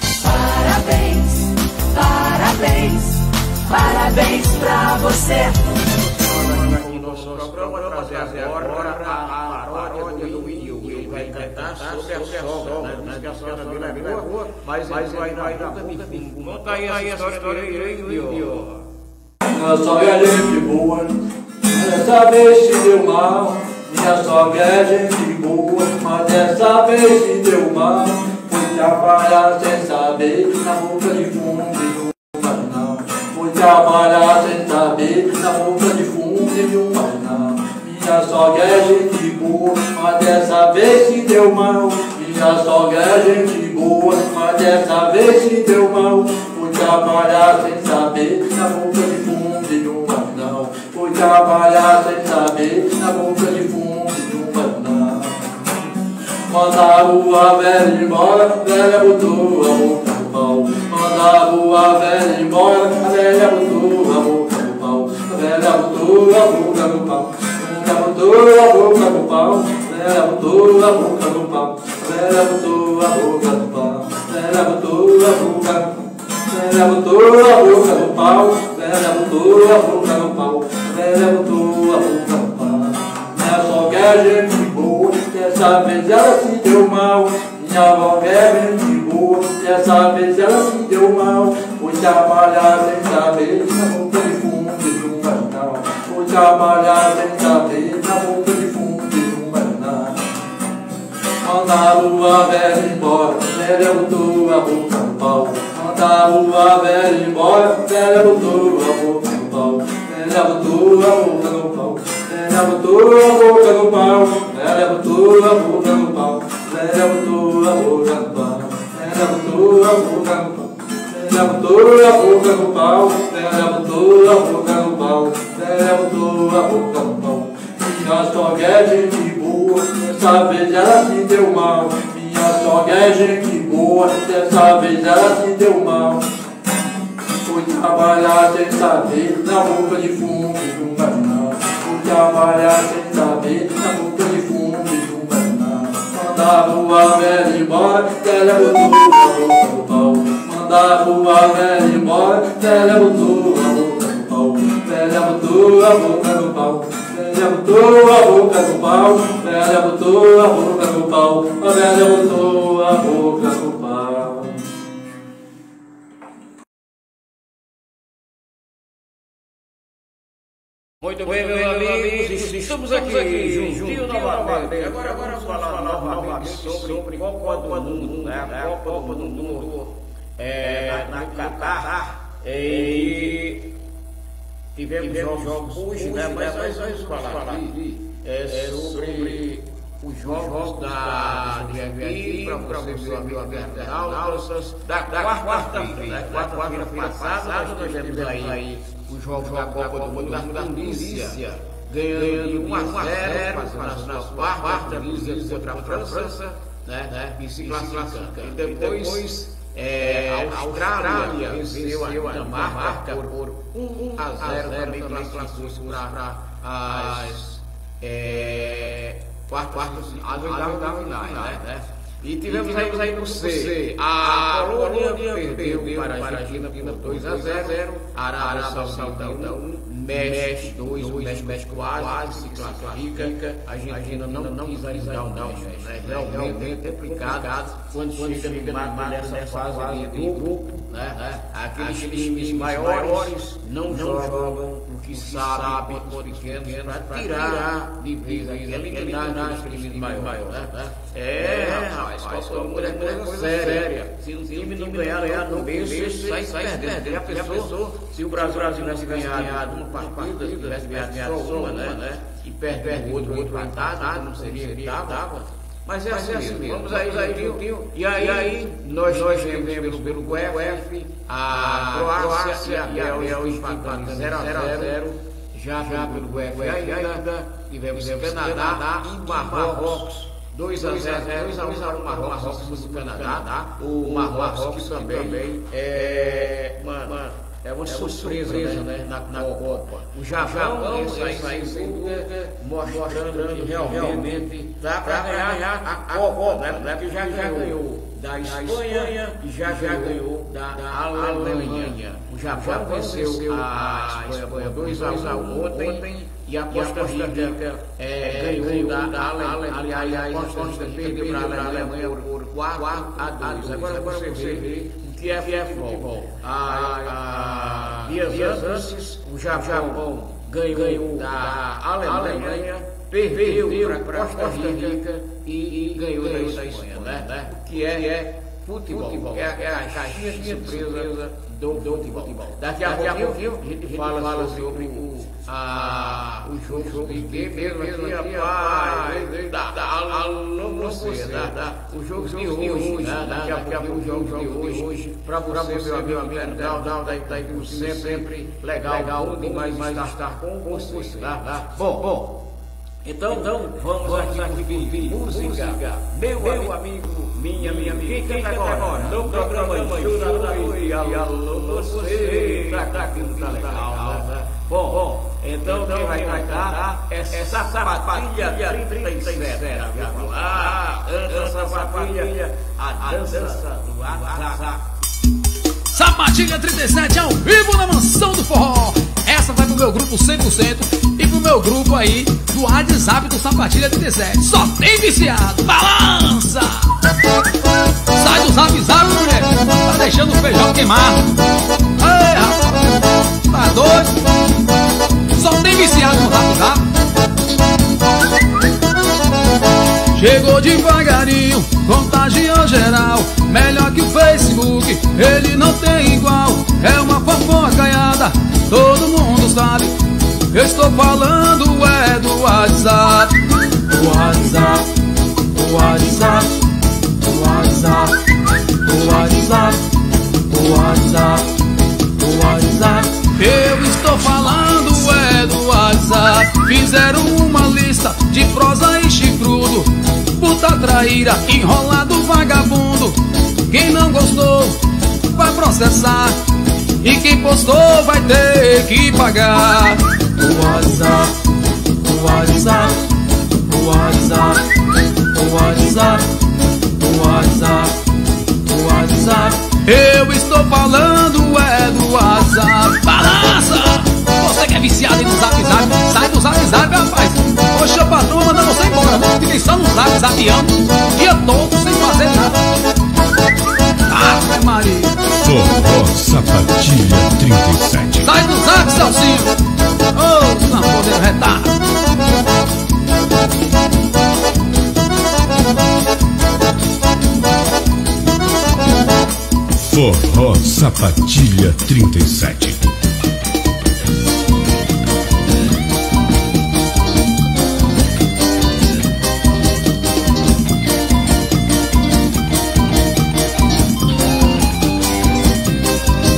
Parabéns pra você. Aqui no nosso programa trazer agora a paródia do Will. Ele vai cantar sobre a sogra, né? Que a sogra dele é boa, mas vai dar boca de fundo. Conta aí a história do Will. Minha sogra é gente boa, dessa vez se deu mal. Minha sogra é gente boa, mas dessa vez se deu mal. Fui trabalhar sem saber, na boca de fundo. Trabalhar sem saber, na boca de fundo e um não. Minha sogra é gente boa, mas dessa vez se deu mal. Minha sogra é gente boa, mas dessa vez se deu mal. Fui trabalhar sem saber, na boca de fundo e um não. Fui trabalhar sem saber, na boca de fundo e um não. Mandaram a velha embora, a velha botou a boca no pau. Mandaram a velha embora, a velha botou a boca no pau. A velha botou a boca no pau. A velha botou a boca no pau. A velha botou a boca no pau. A velha botou a boca no pau. A velha botou a boca no pau. A velha botou a boca no pau. A velha botou a boca no pau. A velha botou a boca no pau. Minha sogra é gente boa, dessa vez ela se deu mal. Minha avó é gente boa, dessa vez ela se deu mal. Fui trabalhar sem saber, na boca de fundo de um banal. Fui trabalhar sem saber, na boca de fundo de um banal. Mandaram a velha embora, a velha botou a boca no pau. Mandaram a velha embora, a velha botou a boca no pau. A velha botou a boca no pau. Ela botou a boca no pau, ela botou a boca no pau, ela botou a boca no pau, ela botou a boca no pau, ela botou a boca no pau, ela botou a boca no pau, ela botou a boca no pau. Minha sogra é gente boa, dessa vez ela se deu mal. Minha sogra é gente boa, dessa vez ela se deu mal. Fui trabalhar sem saber, na boca de fundo de um banal. Trabalhar sem saber, na boca de fundo de um banal. Mandaram a velha embora, ela botou a boca no pau. Mandaram a velha embora, ela botou a boca no pau. Ela botou a boca no pau. Ela botou a boca no pau. Ela botou a boca no pau. A velha botou a boca no pau. Muito bem, meus amigos, estamos aqui juntinho novamente. Agora vamos falar novamente sobre Copa do Mundo, né? A Copa do Mundo no Catar. E tivemos jogos hoje, né? Mas nós vamos falar aqui sobre os jogos de aqui, para você, meu amigo internautas, da quarta-feira passada, nós tivemos aí os jogos da Copa do Mundo da Tunísia, ganhando 1-0, fazendo a sua quarta visita contra a França, né, e se classificando. E depois a Austrália venceu a Dinamarca por 1-0, também classificou-se para as quartas finais, né? E tivemos aí no C. A Polônia perdeu para a Argentina por 2-0, a Arábia Saudita 1, México 2, o México quase se classifica, a Argentina não quis ajudar o México, né? Realmente é complicado quando chega nessa fase de grupo, né? Aqueles times maiores não jogam o que sabem os pequenos para tirar de vez eliminar os times maiores, né? Rapaz, Copa do Mundo é coisa séria. Se o time não ganhar no mês, sai perdendo. Já pensou se o Brasil tivesse ganhado uma partida, se tivesse ganhado só uma, né? E perde o outro empatado, não seria que dava. Mas é assim mesmo. Vamos aí, e aí nós tivemos pelo UEF, a Croácia e a Bélgica empatando 0-0, já pelo UEF ainda, tivemos Canadá e Marrocos, 2-1 Marrocos do Canadá, o Marrocos que também é uma surpresa, né, na Copa. O Japão saiu sem dúvida, mostrando que realmente dá para ganhar a Copa, né? Porque já ganhou da Espanha e já ganhou da Alemanha. O Japão venceu a Espanha 2-1 ontem e a Costa Rica ganhou da Alemanha. Aliás, a Costa Rica perdeu para a Alemanha por 4-2. Agora você vê que é futebol. Dias antes, o Japão ganhou da Alemanha, perdeu para a Costa Rica e ganhou da Espanha, né? Que é futebol, é a caixinha de surpresa do futebol. Daqui a pouquinho a gente fala sobre o jogo de que mesmo aqui, rapaz, o jogo de hoje, né? Daqui a pouco o jogo de hoje, para você, meu amigo, tá aí por sempre, legal, demais estar com você, tá? Bom, então vamos aqui música, meu amigo, minha amiga, quem canta agora? No programa Show da Noite, alô você, tá aqui, tá legal, né? Bom, então quem vai cantar é Sapatilha 37, essa Sapatilha, a dança do WhatsApp. Sapatilha 37 ao vivo na Mansão do Forró. Essa vai pro meu grupo 100% e pro meu grupo aí do WhatsApp do Sapatilha 37. Só tem viciado, balança! Sai do zap, mulher, tá deixando o feijão queimar. Ei, rapaz, tá doido? Só tem viciado no zap. Chegou devagarinho, contagiou geral. Melhor que o Facebook, ele não tem igual. É uma fofocaiada, todo mundo sabe. Eu estou falando do WhatsApp. O WhatsApp, o WhatsApp, o WhatsApp, o WhatsApp, o WhatsApp, o WhatsApp. Eu estou falando do WhatsApp. Fizeram uma lista de prosa e chifrudo, puta traíra, enrolado vagabundo. Quem não gostou vai processar e quem postou vai ter que pagar. O WhatsApp, o WhatsApp, o WhatsApp, o WhatsApp, o WhatsApp, o WhatsApp. Eu estou falando do WhatsApp. Balança! Você que é viciado no Zap, sai do Zap, rapaz. Poxa, a patroa manda você embora. Fiquem só no Zap, zapeando o dia todo sem fazer nada. Ave Maria. Forró Sapatilha 37. Sai do Zap, Celcinho. Ô, não poder retar. Forró Sapatilha 37.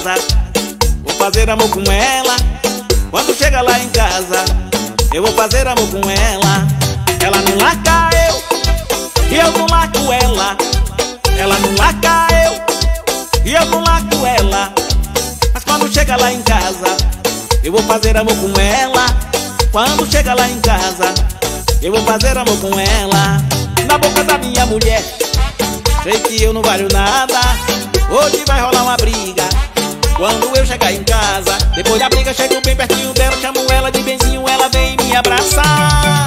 casa, vou fazer amor com ela. Quando chega lá em casa, eu vou fazer amor com ela. Ela não larga eu, e eu não largo ela. Ela não larga eu, e eu não largo ela. Mas quando chega lá em casa, eu vou fazer amor com ela. Quando chega lá em casa, eu vou fazer amor com ela. Na boca da minha mulher, sei que eu não valho nada. Hoje vai rolar uma briga quando eu chegar em casa. Depois da briga chego bem pertinho dela, chamo ela de benzinho, ela vem me abraçar.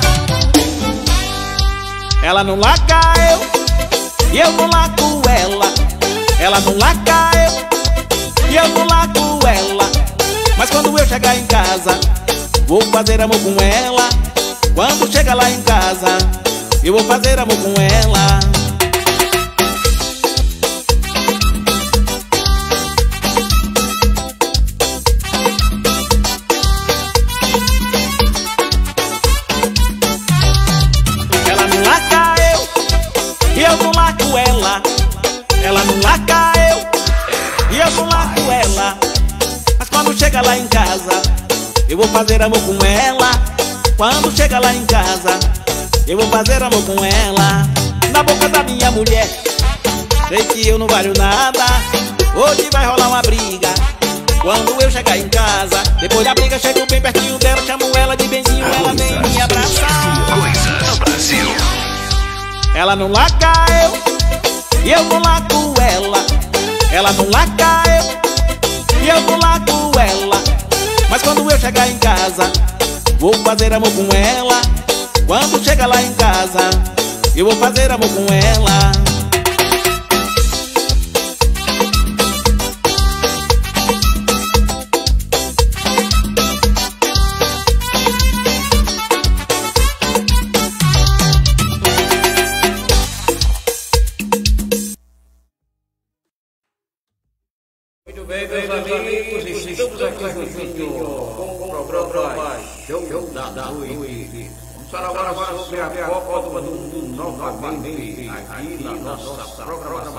Ela não larga eu, e eu não largo ela. Ela não larga eu, e eu não largo ela. Mas quando eu chegar em casa, vou fazer amor com ela. Quando chega lá em casa, eu vou fazer amor com ela. Ela não larga eu, e eu não largo ela. Ela não larga eu, e eu não largo ela. Mas quando chega lá em casa, eu vou fazer amor com ela. Quando chega lá em casa, eu vou fazer amor com ela. Na boca da minha mulher, sei que eu não valho nada. Hoje vai rolar uma briga quando eu chegar em casa. Depois da briga chego bem pertinho dela, chamo ela de benzinho, ela vem me abraçar. Coisas Brasil. Ela não larga eu, e eu não largo ela. Ela não larga eu, e eu não largo ela. Mas quando eu chegar em casa, vou fazer amor com ela. Quando chega lá em casa, eu vou fazer amor com ela. Muito bem, meus amigos, estamos aqui juntinho com o programa Show da Noite. Vamos falar agora sobre a Copa do Mundo novamente aqui na nossa programação.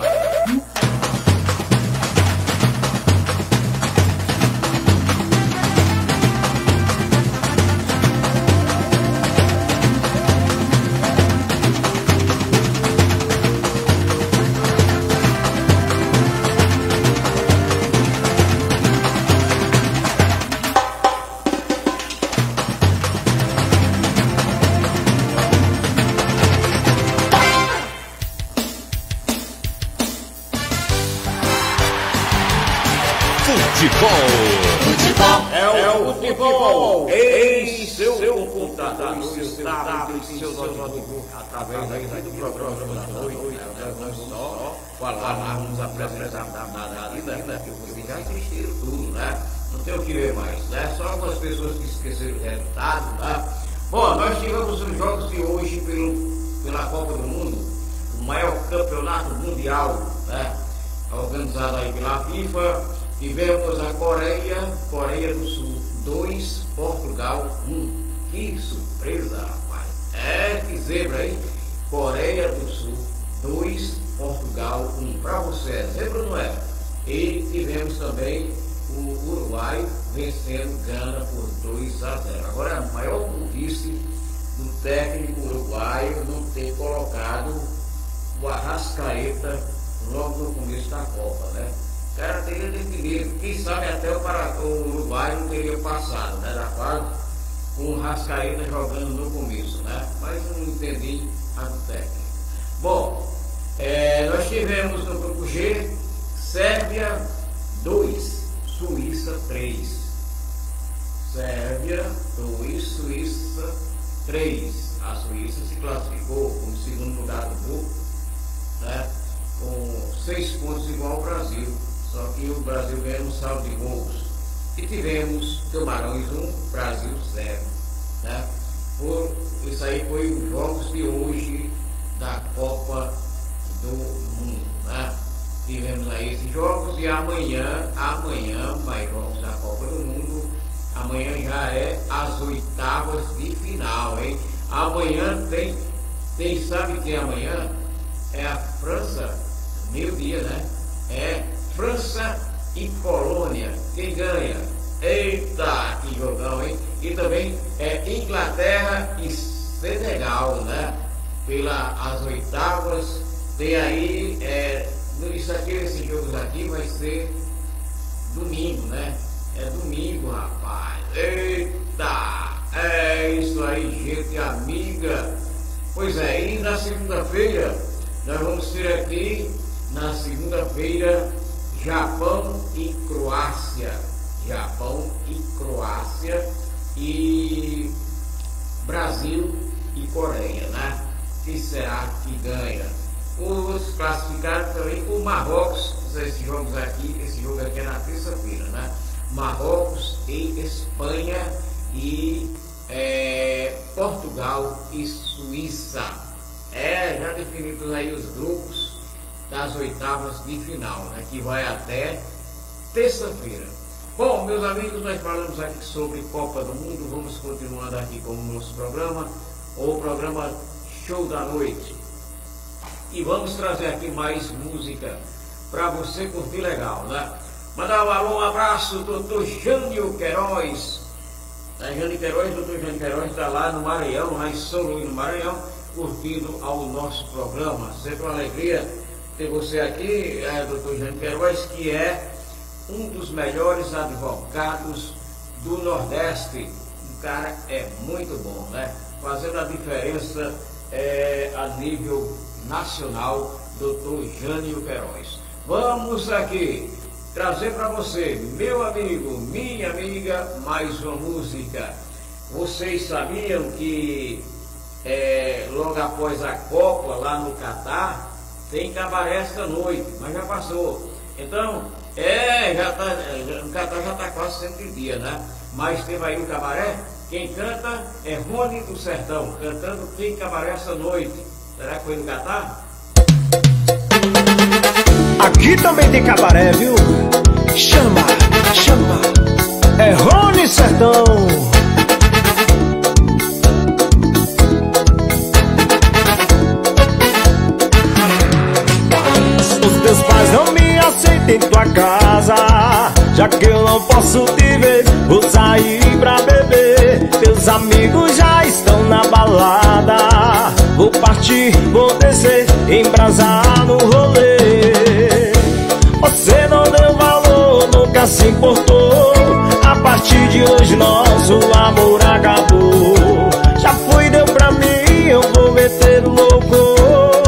Futebol. É o futebol em seu computador, em seu tablet, em seu notebook, através do programa da noite. Nós só falarmos, apresentar nada ali, né? Porque vocês já assistiram tudo, né? Não tem o que ver mais, né? Só algumas pessoas que esqueceram o resultado, né? Bom, nós tivemos os jogos de hoje pela Copa do Mundo, o maior campeonato mundial, né? Organizado aí pela FIFA. Tivemos a Coreia do Sul 2, Portugal 1. Que surpresa, rapaz! Que zebra, hein? Coreia do Sul 2, Portugal 1. Para você é zebra ou não é? E tivemos também o Uruguai vencendo Gana por 2-0. Agora, a maior burrice do técnico uruguaio não ter colocado o Arrascaeta logo no começo da Copa, né? O cara teria definido, quem sabe até o Uruguai não teria passado, né, da fase, com o Rascaeta jogando no começo, né? Mas eu não entendi a do técnico. Bom, nós tivemos no grupo G, Sérvia 2, Suíça 3. Sérvia 2, Suíça 3. A Suíça se classificou como segundo lugar do grupo, né? Com 6 pontos igual ao Brasil. Só que o Brasil ganhou um saldo de gols. E tivemos Camarões 1, Brasil 0. Né? Isso aí foi os jogos de hoje da Copa do Mundo. Né? Tivemos aí esses jogos e amanhã mais jogos da Copa do Mundo. Amanhã já é as oitavas de final, hein? Amanhã tem sabe que amanhã é a França, meio-dia, né? É França e Polônia. Quem ganha? Eita, que jogão, hein? E também Inglaterra e Senegal, né? Pelas oitavas. Tem aí, isso aqui, esses jogos aqui vai ser domingo, né? É domingo, rapaz. Eita, é isso aí, gente amiga. Pois é, e na segunda-feira, nós vamos ter aqui, na segunda-feira, Japão e Croácia. Japão e Croácia e Brasil e Coreia, né? Quem será que ganha? Os classificados também, o Marrocos, esse jogo aqui é na terça-feira, né? Marrocos e Espanha e Portugal e Suíça. Já definidos aí os grupos das oitavas de final, né? Que vai até terça-feira. Bom, meus amigos, nós falamos aqui sobre Copa do Mundo. Vamos continuando aqui com o nosso programa, o programa Show da Noite. E vamos trazer aqui mais música para você curtir legal, né? Mandar um alô, um abraço, doutor Jânio Queiroz. Jânio Queiroz, doutor Jânio Queiroz está lá no Maranhão, lá em São Luís, no Maranhão, curtindo ao nosso programa. Sempre uma alegria ter você aqui, doutor Jânio Queiroz, que é um dos melhores advogados do Nordeste. O cara é muito bom, né? Fazendo a diferença a nível nacional, doutor Jânio Queiroz. Vamos aqui trazer para você, meu amigo, minha amiga, mais uma música. Vocês sabiam que logo após a Copa, lá no Catar, tem cabaré esta noite, mas já passou. Então, o Catar já está quase sempre dia, né? Mas teve aí o cabaré. Quem canta é Rony do Sertão, cantando Tem Cabaré essa noite. Será que foi no Catar? Aqui também tem cabaré, viu? Chama, chama. É Rony Sertão. Os teus pais não me aceitam em tua casa, já que eu não posso te ver. Vou sair pra beber, teus amigos já estão na balada. Vou partir, vou descer, embrasar no rolê. Você não deu valor, nunca se importou. A partir de hoje nosso amor acabou. Já foi, deu pra mim, eu vou meter o louco.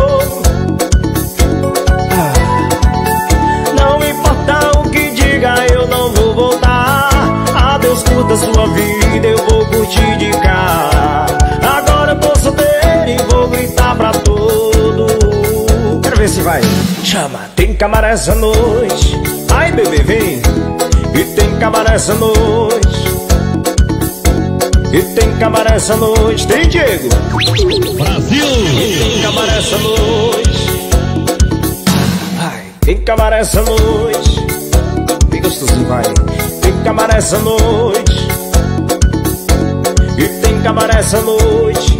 Não importa o que diga, eu não vou voltar. Adeus, curta sua vida, eu vou curtir de cá. Agora eu tô solteiro e vou gritar pra todo. Quero ver se vai. Chama, tem camaré essa noite. Ai, bebê, vem. E tem camaré essa noite. E tem camaré essa noite. Tem, Diego? Brasil! E tem camaré essa noite. Vai, tem camaré essa noite. Bem gostosinho, vai. Tem camaré essa noite. E tem camaré essa noite.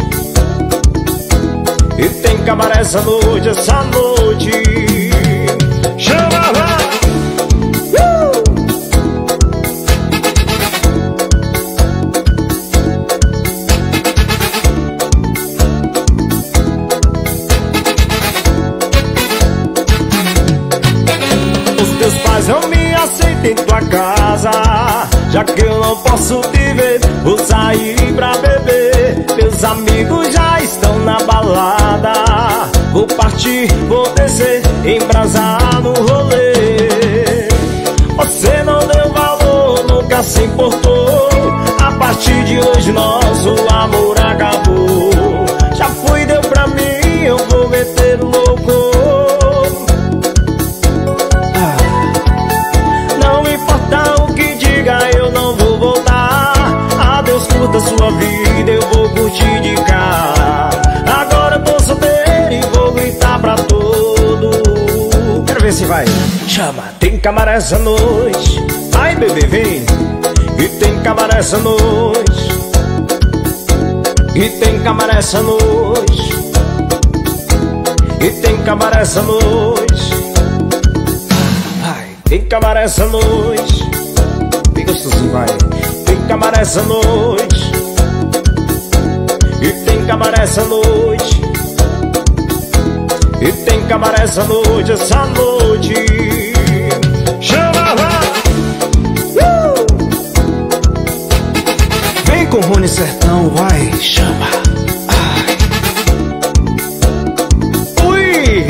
E tem camaré essa noite, essa noite. Chama lá! Os teus pais não me aceitam em tua casa, já que eu não posso te ver. Vou sair pra beber, teus amigos já estão na balada. Vou partir, vou descer, embrasar no rolê. Você não deu valor, nunca se importou. A partir de hoje nosso amor acabou. Já foi, deu pra mim, eu vou meter o louco. Não importa o que diga, eu não vou voltar. Adeus, curta sua vida, eu vou curtir de cá. Agora eu tô solteiro e vou gritar pra todo. Quero ver se vai. Chama, tem camaré essa noite. Ai, bebê, vem. E tem camaré essa noite. E tem camaré essa noite. E tem camaré essa noite. Ai, Tem camaré essa noite. Bem gostosinho, vai. Tem camaré essa noite. E tem camaré essa noite. E tem camaré essa noite, essa noite. Chama, vai! Vem com Rony Sertão, vai, chama. Ai. Ui!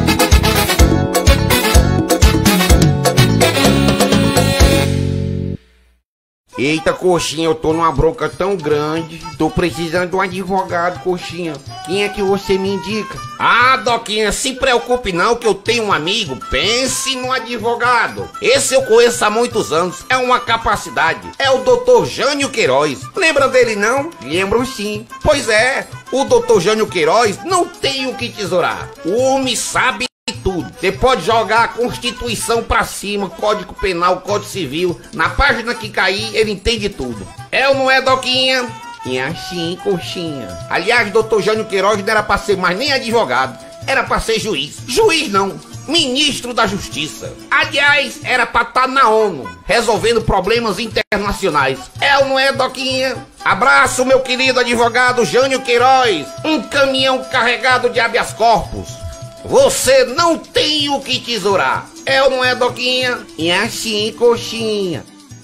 Eita, coxinha, eu tô numa bronca tão grande. Tô precisando de um advogado, coxinha. Quem é que você me indica? Ah, Doquinha, se preocupe não que eu tenho um amigo. Pense no advogado. Esse eu conheço há muitos anos. É uma capacidade. É o Dr. Jânio Queiroz. Lembra dele não? Lembro sim. Pois é, o Dr. Jânio Queiroz não tem o que tesourar. O homem sabe tudo. Você pode jogar a Constituição pra cima, Código Penal, Código Civil. Na página que cair, ele entende tudo. É ou não é, Doquinha? É assim, coxinha. Aliás, Dr. Jânio Queiroz não era pra ser mais nem advogado. Era pra ser juiz. Juiz não, ministro da Justiça. Aliás, era pra estar na ONU, resolvendo problemas internacionais. É ou não é, Doquinha? Abraço, meu querido advogado Jânio Queiroz. Um caminhão carregado de habeas corpus. Você não tem o que tesourar. É ou não é, Doquinha? É assim, coxinha.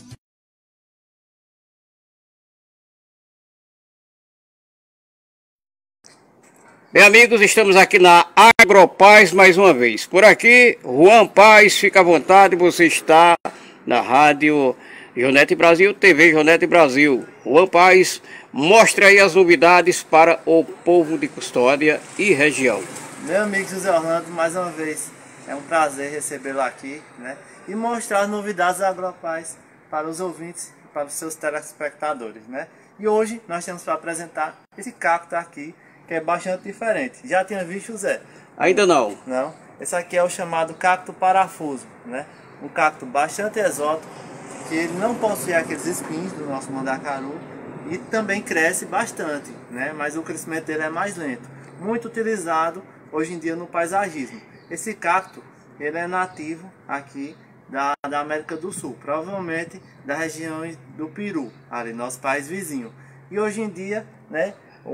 Bem, amigos, estamos aqui na Agropaz mais uma vez. Por aqui, Juan Paz, fica à vontade, você está na Rádio Jonete Brasil, TV Jonete Brasil. Juan Paz, mostre aí as novidades para o povo de Custódia e região. Meu amigo José Orlando, mais uma vez, é um prazer recebê-lo aqui, né? E mostrar as novidades da Agropaz para os ouvintes e para os seus telespectadores, né? E hoje nós temos para apresentar esse cacto aqui, que é bastante diferente. Já tinha visto, José? Ainda não. Não? Esse aqui é o chamado cacto parafuso, né? Um cacto bastante exótico, que ele não possui aqueles espinhos do nosso mandacaru e também cresce bastante, né? Mas o crescimento dele é mais lento. Muito utilizado hoje em dia no paisagismo. Esse cacto, ele é nativo aqui da América do Sul, provavelmente da região do Peru, ali nosso país vizinho. E hoje em dia, né,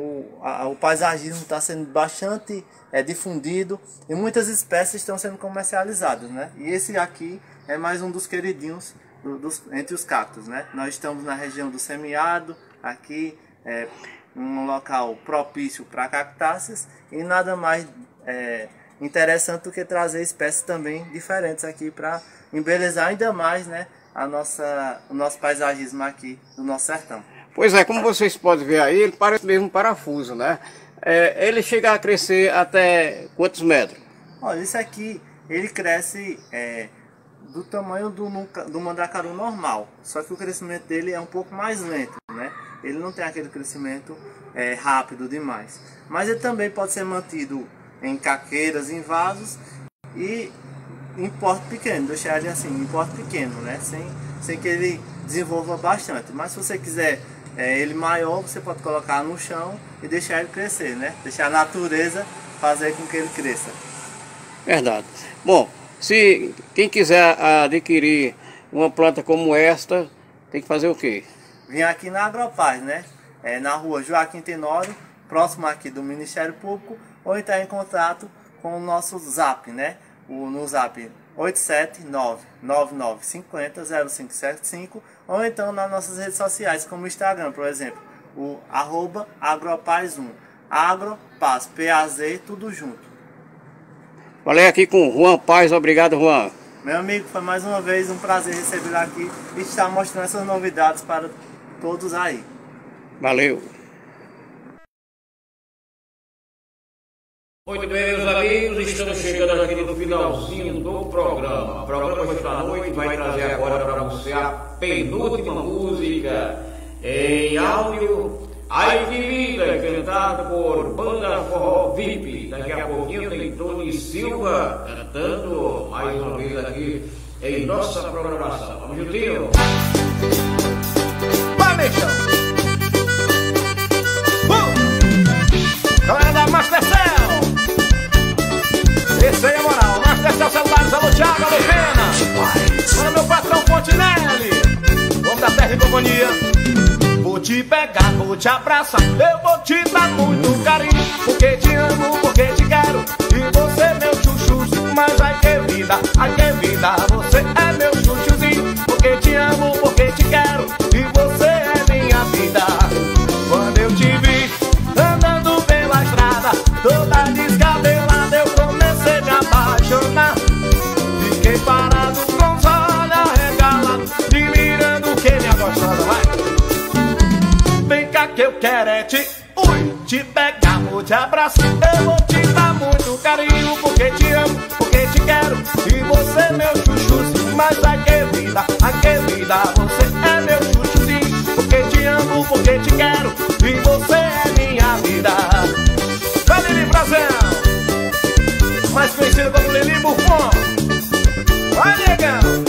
o paisagismo está sendo bastante difundido e muitas espécies estão sendo comercializadas, né? E esse aqui é mais um dos queridinhos entre os cactos, né? Nós estamos na região do semiárido, aqui um local propício para cactáceas e nada mais interessante do que trazer espécies também diferentes aqui para embelezar ainda mais, né, o nosso paisagismo aqui do nosso sertão. Pois é, como vocês podem ver aí, ele parece mesmo um parafuso, né? Ele chega a crescer até quantos metros? Olha, isso aqui, ele cresce do tamanho do mandacaru normal, só que o crescimento dele é um pouco mais lento, né? Ele não tem aquele crescimento rápido demais. Mas ele também pode ser mantido em caqueiras, em vasos e em porte pequeno, deixar ele assim, em porte pequeno, né? Sem que ele desenvolva bastante. Mas se você quiser ele maior, você pode colocar no chão e deixar ele crescer, né? Deixar a natureza fazer com que ele cresça. Verdade. Bom, se quem quiser adquirir uma planta como esta, tem que fazer o quê? Vim aqui na Agropaz, né? Na rua Joaquim Tenório, próximo aqui do Ministério Público, ou entrar em contato com o nosso zap, né? No zap 879-9950-0575, ou então nas nossas redes sociais, como o Instagram, por exemplo, o @agropaz1, Agropaz, P-A-Z, tudo junto. Falei aqui com o Juan Paz, obrigado, Juan. Meu amigo, foi mais uma vez um prazer recebê-lo aqui e estar mostrando essas novidades para todos aí. Valeu. Muito bem, meus amigos, estamos chegando aqui no finalzinho do programa. O programa esta noite vai trazer agora para você a penúltima música em áudio. Ai que vida, cantada por Banda Forró VIP. Daqui a pouquinho tem Tony Silva cantando mais uma vez aqui em nossa programação. Vamos juntinho? Vai, Michel! Galera da Mastercell! Esse aí é moral, Mastercell Celulares, alô Thiago, alô Pena! companhia. Vou te pegar, vou te abraçar, eu vou te dar muito carinho, porque te amo, porque te quero, e você é meu chuchu. Mas ai que vida, você é meu chuchuzinho, porque te amo, porque te quero, e você é minha vida. Quando eu te vi andando pela estrada, toda descabelada, eu comecei a me apaixonar. Fiquei parado com os olhos arregalados, admirando quem me gostosa, vai. Vem cá que eu quero é te pegar, vou te abraçar, eu vou te dar muito carinho, porque te amo, porque te quero, e você é meu chuchuzinho. Mas ai que vida, você é meu chuchuzinho, porque te amo, porque te quero, e você é minha vida. Vai, Lili Brazão, mais conhecido como Lili Buffon. Vai, negão.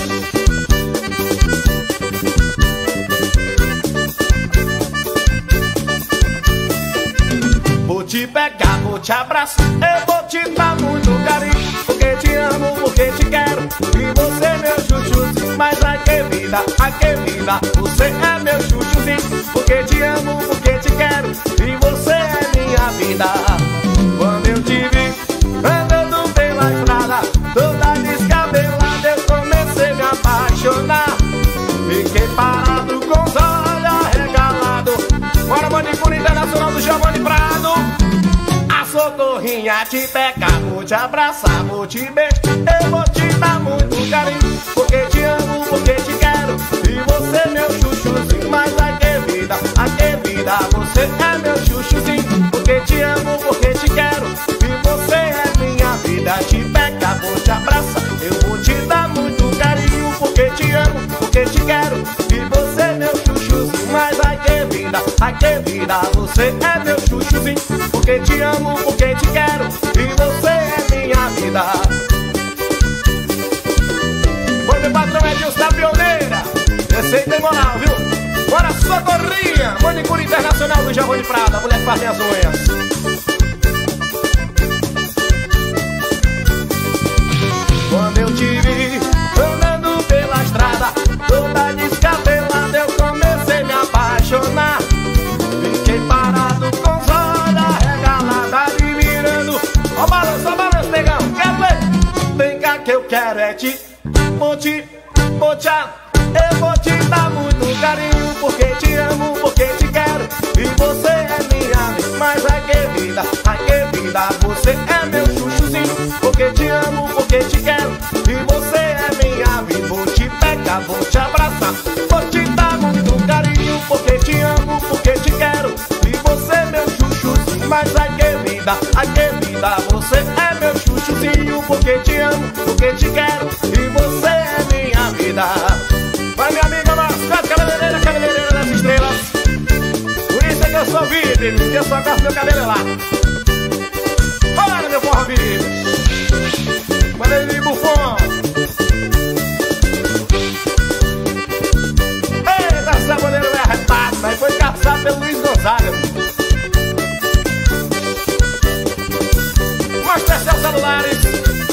Vou te pegar, vou te abraçar, eu vou te dar muito carinho, porque te amo, porque te quero, e você é meu chuchuzinho. Mas ai que vida, você é meu chuchuzinho, porque te amo, porque te quero, e você é minha vida. Quando eu te vi andando pela estrada, toda descabelada, eu comecei a me apaixonar. Fiquei parado com os olhos arregalados. Bora, manicure internacional do Giovanni Prado. A socorrinha te pegar, vou te abraçar, vou te beijar, eu vou te dar muito carinho, porque te amo, porque te quero, e você é meu chuchuzinho. Mas ai que vida, você é meu chuchuzinho, porque te amo, porque te quero, e você é minha vida. Te pegar, vou te abraçar, eu vou te dar muito carinho, porque te amo, porque te quero, e você é meu chuchuzinho. Mas ai que vida, você é meu chuchuzinho, porque te amo, porque te quero, e você é minha vida. Foi meu patrão Edilson da Pioneira, esse aí tem moral, viu? Bora, socorrinha, manicure internacional do Giovanni Prado, a mulher que faz minhas unhas. Quando eu te vi andando pela estrada, toda descabelada, eu comecei a me apaixonar. Fiquei parado com os olhos arregalados, admirando. Ó balanço, negão, quer ver? Vem cá que eu quero é eu vou te dar muito carinho, porque te amo, porque te quero, e você é minha amiga. Mas ai que vida, você é meu chuchuzinho, porque te amo, porque te quero, e você é minha vida. Vou te pegar, vou te abraçar, vou te dar muito carinho, porque te amo, porque te quero, e você é meu chuchuzinho. Mas ai que vida, você é meu chuchuzinho, porque te amo, porque te quero, e você é minha vida. Vai, minha amiga Mascate, cabeleireira das estrelas. Por isso é que eu sou VIP, porque eu só corto meu cabelo lá. Bora, meu porra VIP. Manda ele Buffon. Eita, saboneiro é arretado, aí foi caçado pelo Luiz Gonzaga. Mostra seus celulares.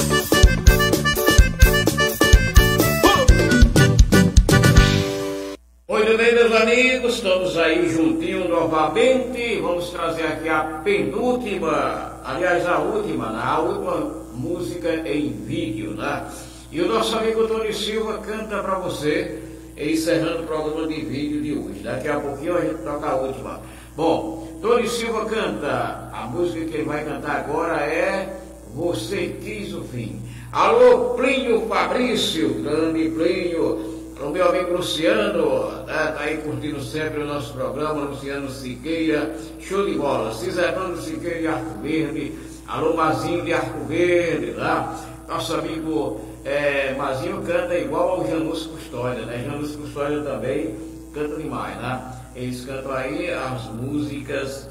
Muito bem, meus amigos, estamos aí juntinho novamente. Vamos trazer aqui a penúltima, aliás, a última música em vídeo, né? E o nosso amigo Tony Silva canta para você, encerrando o programa de vídeo de hoje. Daqui a pouquinho a gente toca a última. Bom, Tony Silva canta, a música que ele vai cantar agora é Você Quis o Fim. Alô, Plínio Fabrício, grande Plínio. O meu amigo Luciano, tá aí curtindo sempre o nosso programa, Luciano Siqueira, show de bola. Cisernando Siqueira de Arco Verde, alô Mazinho de Arco Verde, tá? Nosso amigo Mazinho canta igual ao Janus Custódia, né? Janus Custódia também canta demais, né? Eles cantam aí as músicas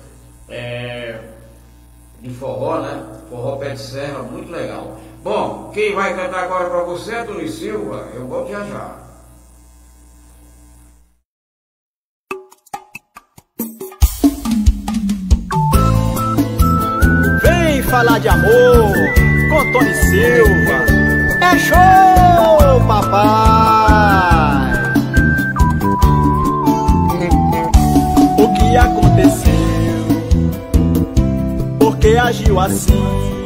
de forró, né? Forró pé de serra, muito legal. Bom, quem vai cantar agora pra você é Tony Silva, eu volto já já. Falar de amor com Tony Silva é show, papai. assim.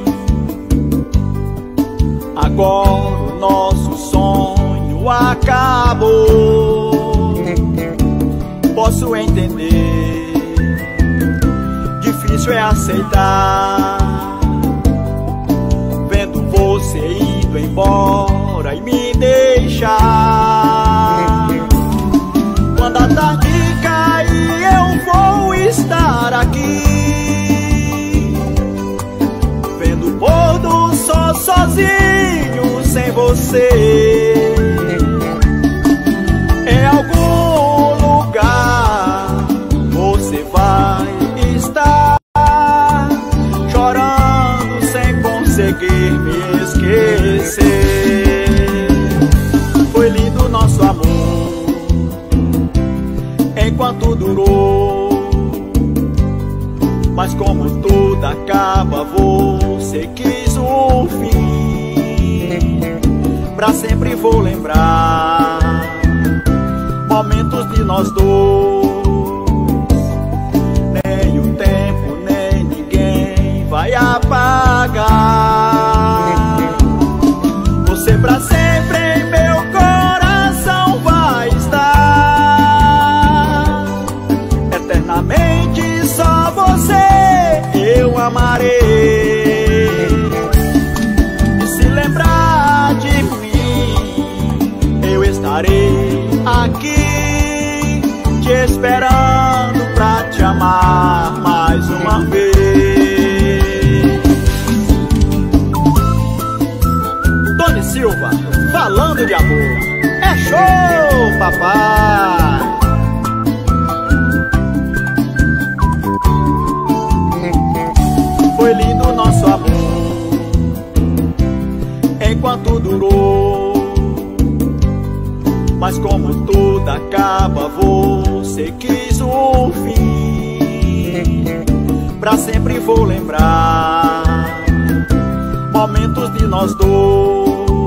Agora o nosso sonho acabou. Posso entender, difícil é aceitar, vendo você indo embora e me deixar. Quando a tarde cair eu vou estar aqui, vendo o pôr do sol sozinho sem você. Em algum lugar você vai estar chorando sem conseguir me esquecer. Foi lindo nosso amor enquanto durou, mas como tudo acaba, você quis o fim. Pra sempre vou lembrar momentos de nós dois. Nem o tempo, nem ninguém vai apagar. Você pra sempre em meu coração vai estar. Eternamente só você eu amarei. E se lembrar de mim, eu estarei aqui te esperando pra te amar mais uma vez. Tony Silva, falando de amor. É show, papai! Foi lindo nosso amor enquanto durou, mas como tudo acaba, você quis o fim. Pra sempre vou lembrar momentos de nós dois.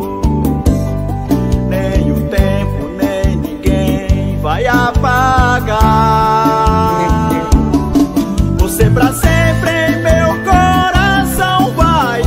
Nem o tempo, nem ninguém vai apagar. Você pra sempre em meu coração vai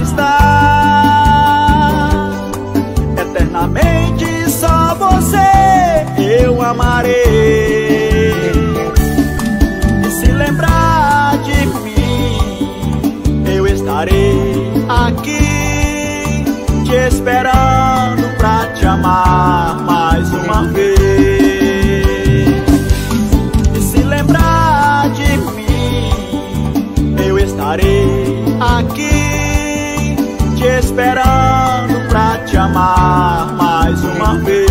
estar. Eternamente só você eu amarei. E se lembrar de mim, eu estarei aqui te esperando pra te amar mais uma vez. E se lembrar de mim, eu estarei aqui te esperando pra te amar mais uma vez.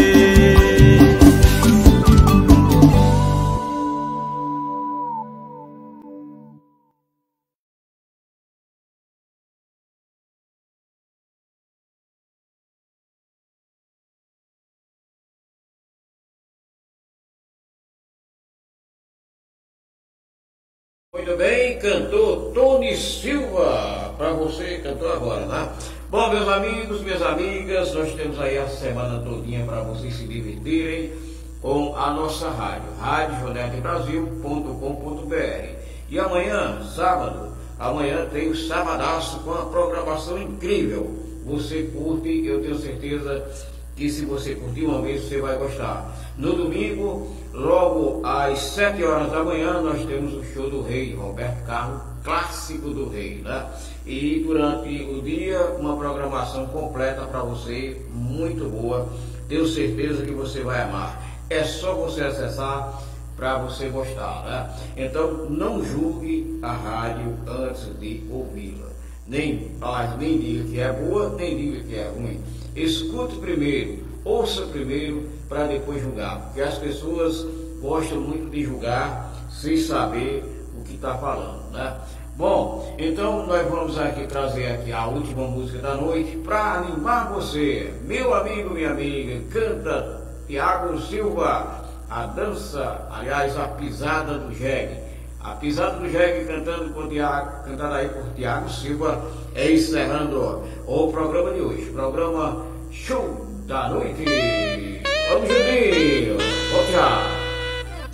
Muito bem, cantor Tony Silva, para você, cantor agora, né? Bom, meus amigos, minhas amigas, nós temos aí a semana todinha para vocês se divertirem com a nossa rádio, radiojonetebrasil.com.br. E amanhã, sábado, amanhã tem o Sabadaço com uma programação incrível. Você curte, eu tenho certeza que se você curtir uma vez, você vai gostar. No domingo, logo às 7 horas da manhã, nós temos o show do Rei, Roberto Carlos, clássico do Rei, né? E durante o dia, uma programação completa para você, muito boa. Tenho certeza que você vai amar. É só você acessar para você gostar, né? Então, não julgue a rádio antes de ouvi-la. Nem diga que é boa, nem diga que é ruim. Escute primeiro, ouça primeiro, para depois julgar, porque as pessoas gostam muito de julgar sem saber o que está falando, né? Bom, então nós vamos aqui trazer aqui a última música da noite para animar você, meu amigo, minha amiga. Canta Tiago Silva, a dança, aliás, a pisada do jegue. A pisada do jegue cantando por Tiago, cantada aí por Tiago Silva, é encerrando o programa de hoje, programa Show da Noite. Vamos, Juninho, vamos já.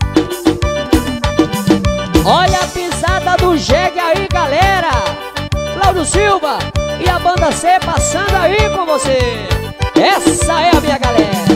Olha a pisada do jegue aí, galera. Cláudio Silva e a banda C passando aí com você. Essa é a minha galera.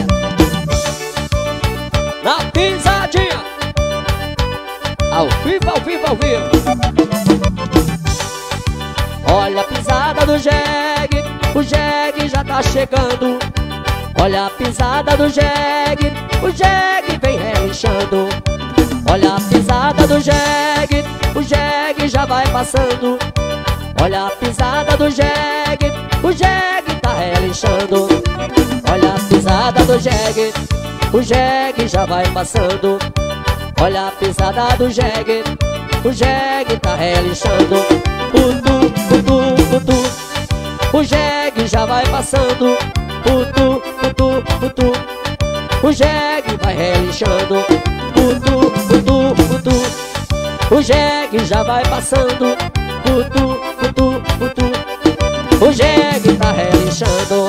Na pisadinha. Ao vivo, ao vivo, ao vivo. Olha a pisada do jegue, o jegue já tá chegando. Olha a pisada do jegue, o jegue vem relinchando. Olha a pisada do jegue, o jegue já vai passando. Olha a pisada do jegue, o jegue tá relinchando. Olha a pisada do jegue, o jegue já vai passando. Olha a pisada do jegue, o jegue tá relinchando. Putu, putu, putu, o jegue já vai passando. Putu, putu, putu, o jegue vai relinchando. Putu, putu, putu, o jegue já vai passando. Putu, putu, putu, o jegue tá relinchando.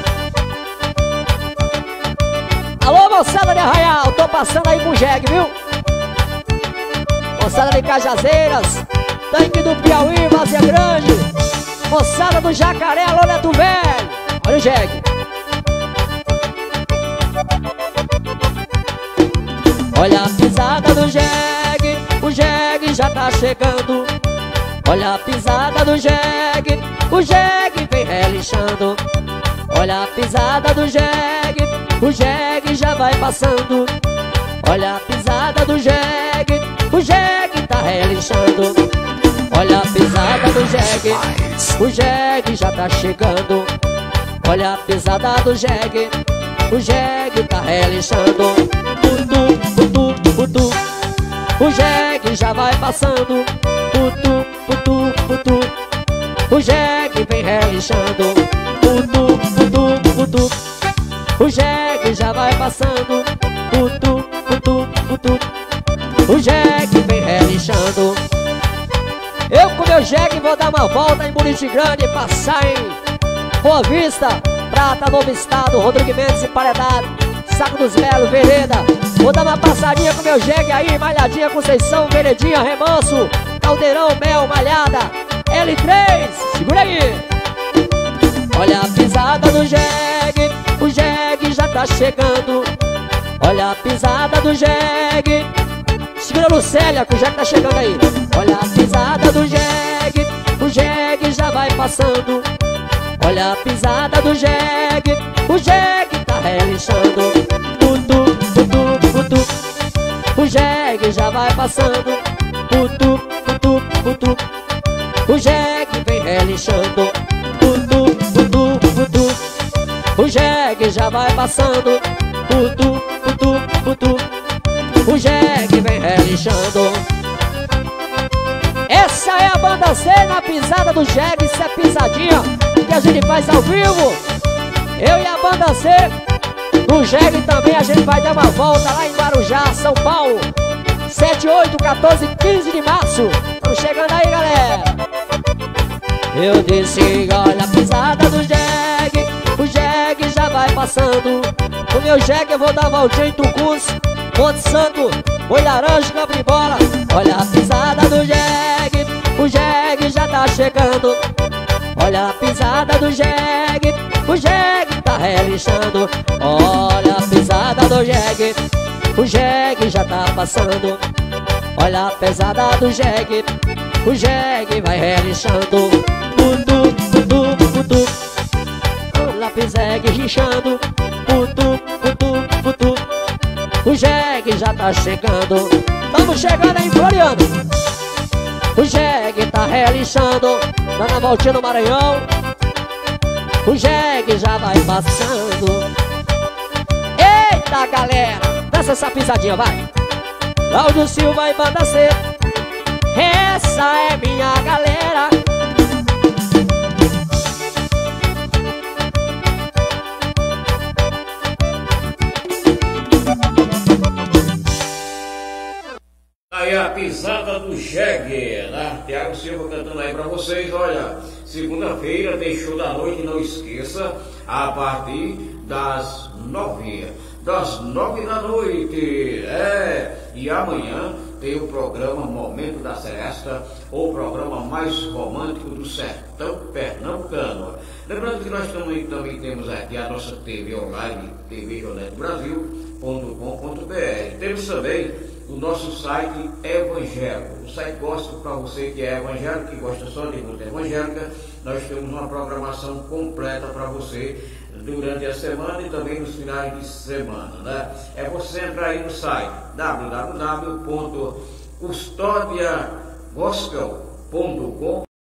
Alô, moçada de Arraial, tô passando aí com o jegue, viu? Moçada de Cajazeiras, Tanque do Piauí, Vazia Grande, moçada do Jacaré, alô, Neto Velho. Olha o jegue. Olha a pisada do jegue, o jegue já tá chegando. Olha a pisada do jegue, o jegue vem relinchando. Olha a pisada do jegue, o jegue já vai passando. Olha a pisada do jegue, o jegue tá relinchando. Olha a pisada do jegue, o jegue já tá chegando. Olha a pisada do jegue, o jegue tá relinchando. Putu, putu, putu, o jegue já vai passando. Putu, putu, putu, o jegue vem relinchando. Putu, putu, putu, o jegue já vai passando. Putu, putu, putu, o jegue vem relinchando. Eu com meu jegue vou dar uma volta em Buriti Grande, passar em Boa Vista, Prata, Novo Estado, Rodrigo Mendes, Emparedado, Saco dos Melos, Vereda. Vou dar uma passadinha com meu jegue aí, Malhadinha, Conceição, Veredinha, Remanso, Caldeirão, Mel, Malhada, L3, segura aí. Olha a pisada do jegue, o jegue já tá chegando. Olha a pisada do jegue, segura Lucélia que o jegue tá chegando aí. Olha a pisada do jegue, o jegue já vai passando. Olha a pisada do jegue, o jegue tá relinchando. Putu, putu, putu, o jegue já vai passando. Putu, putu, putu, o jegue vem relinchando. Putu, putu, putu, o jegue já vai passando. Putu, putu, putu, o jegue vem relinchando. Essa é a banda C na pisada do jegue, isso é pisadinha que a gente faz ao vivo. Eu e a banda C no jegue também a gente vai dar uma volta lá em Guarujá, São Paulo, 7, 8, 14 e 15 de março. Estamos chegando aí, galera. Eu disse, olha a pisada do jegue, o jegue já vai passando. O meu jegue eu vou dar voltinha em Tucus, Monte Santo, Boi Laranja, Campo de Bola. Olha a pisada do jegue, o jegue já tá chegando. Olha a pisada do jegue, o jegue tá relinchando. Olha a pisada do jegue, o jegue já tá passando. Olha a pesada do jegue, o jegue vai relinchando. Putu, putu, putu, o lápis jegue rinchando. Putu, putu, putu, o jegue já tá chegando. Estamos chegando aí, Floriano. O jegue tá relinchando, dando a voltinha no Maranhão. O jegue já vai passando. Eita, galera, dança essa pisadinha, vai. Cláudio Silva e banda C, essa é minha galera. Aí a pisada do jegue, né? Tiago Silva cantando aí pra vocês. Olha, segunda-feira tem show da noite, não esqueça, a partir das 9 da noite. E amanhã tem o programa Momento da Seresta, o programa mais romântico do sertão pernambucano. Lembrando que nós também temos aqui a nossa TV online, tvjornetobrasil.com.br. Temos também o nosso site evangélico, o site gospel para você que é evangélico, que gosta só de música evangélica. Nós temos uma programação completa para você durante a semana e também nos finais de semana, né? É você entrar aí no site www.custodiagospel.com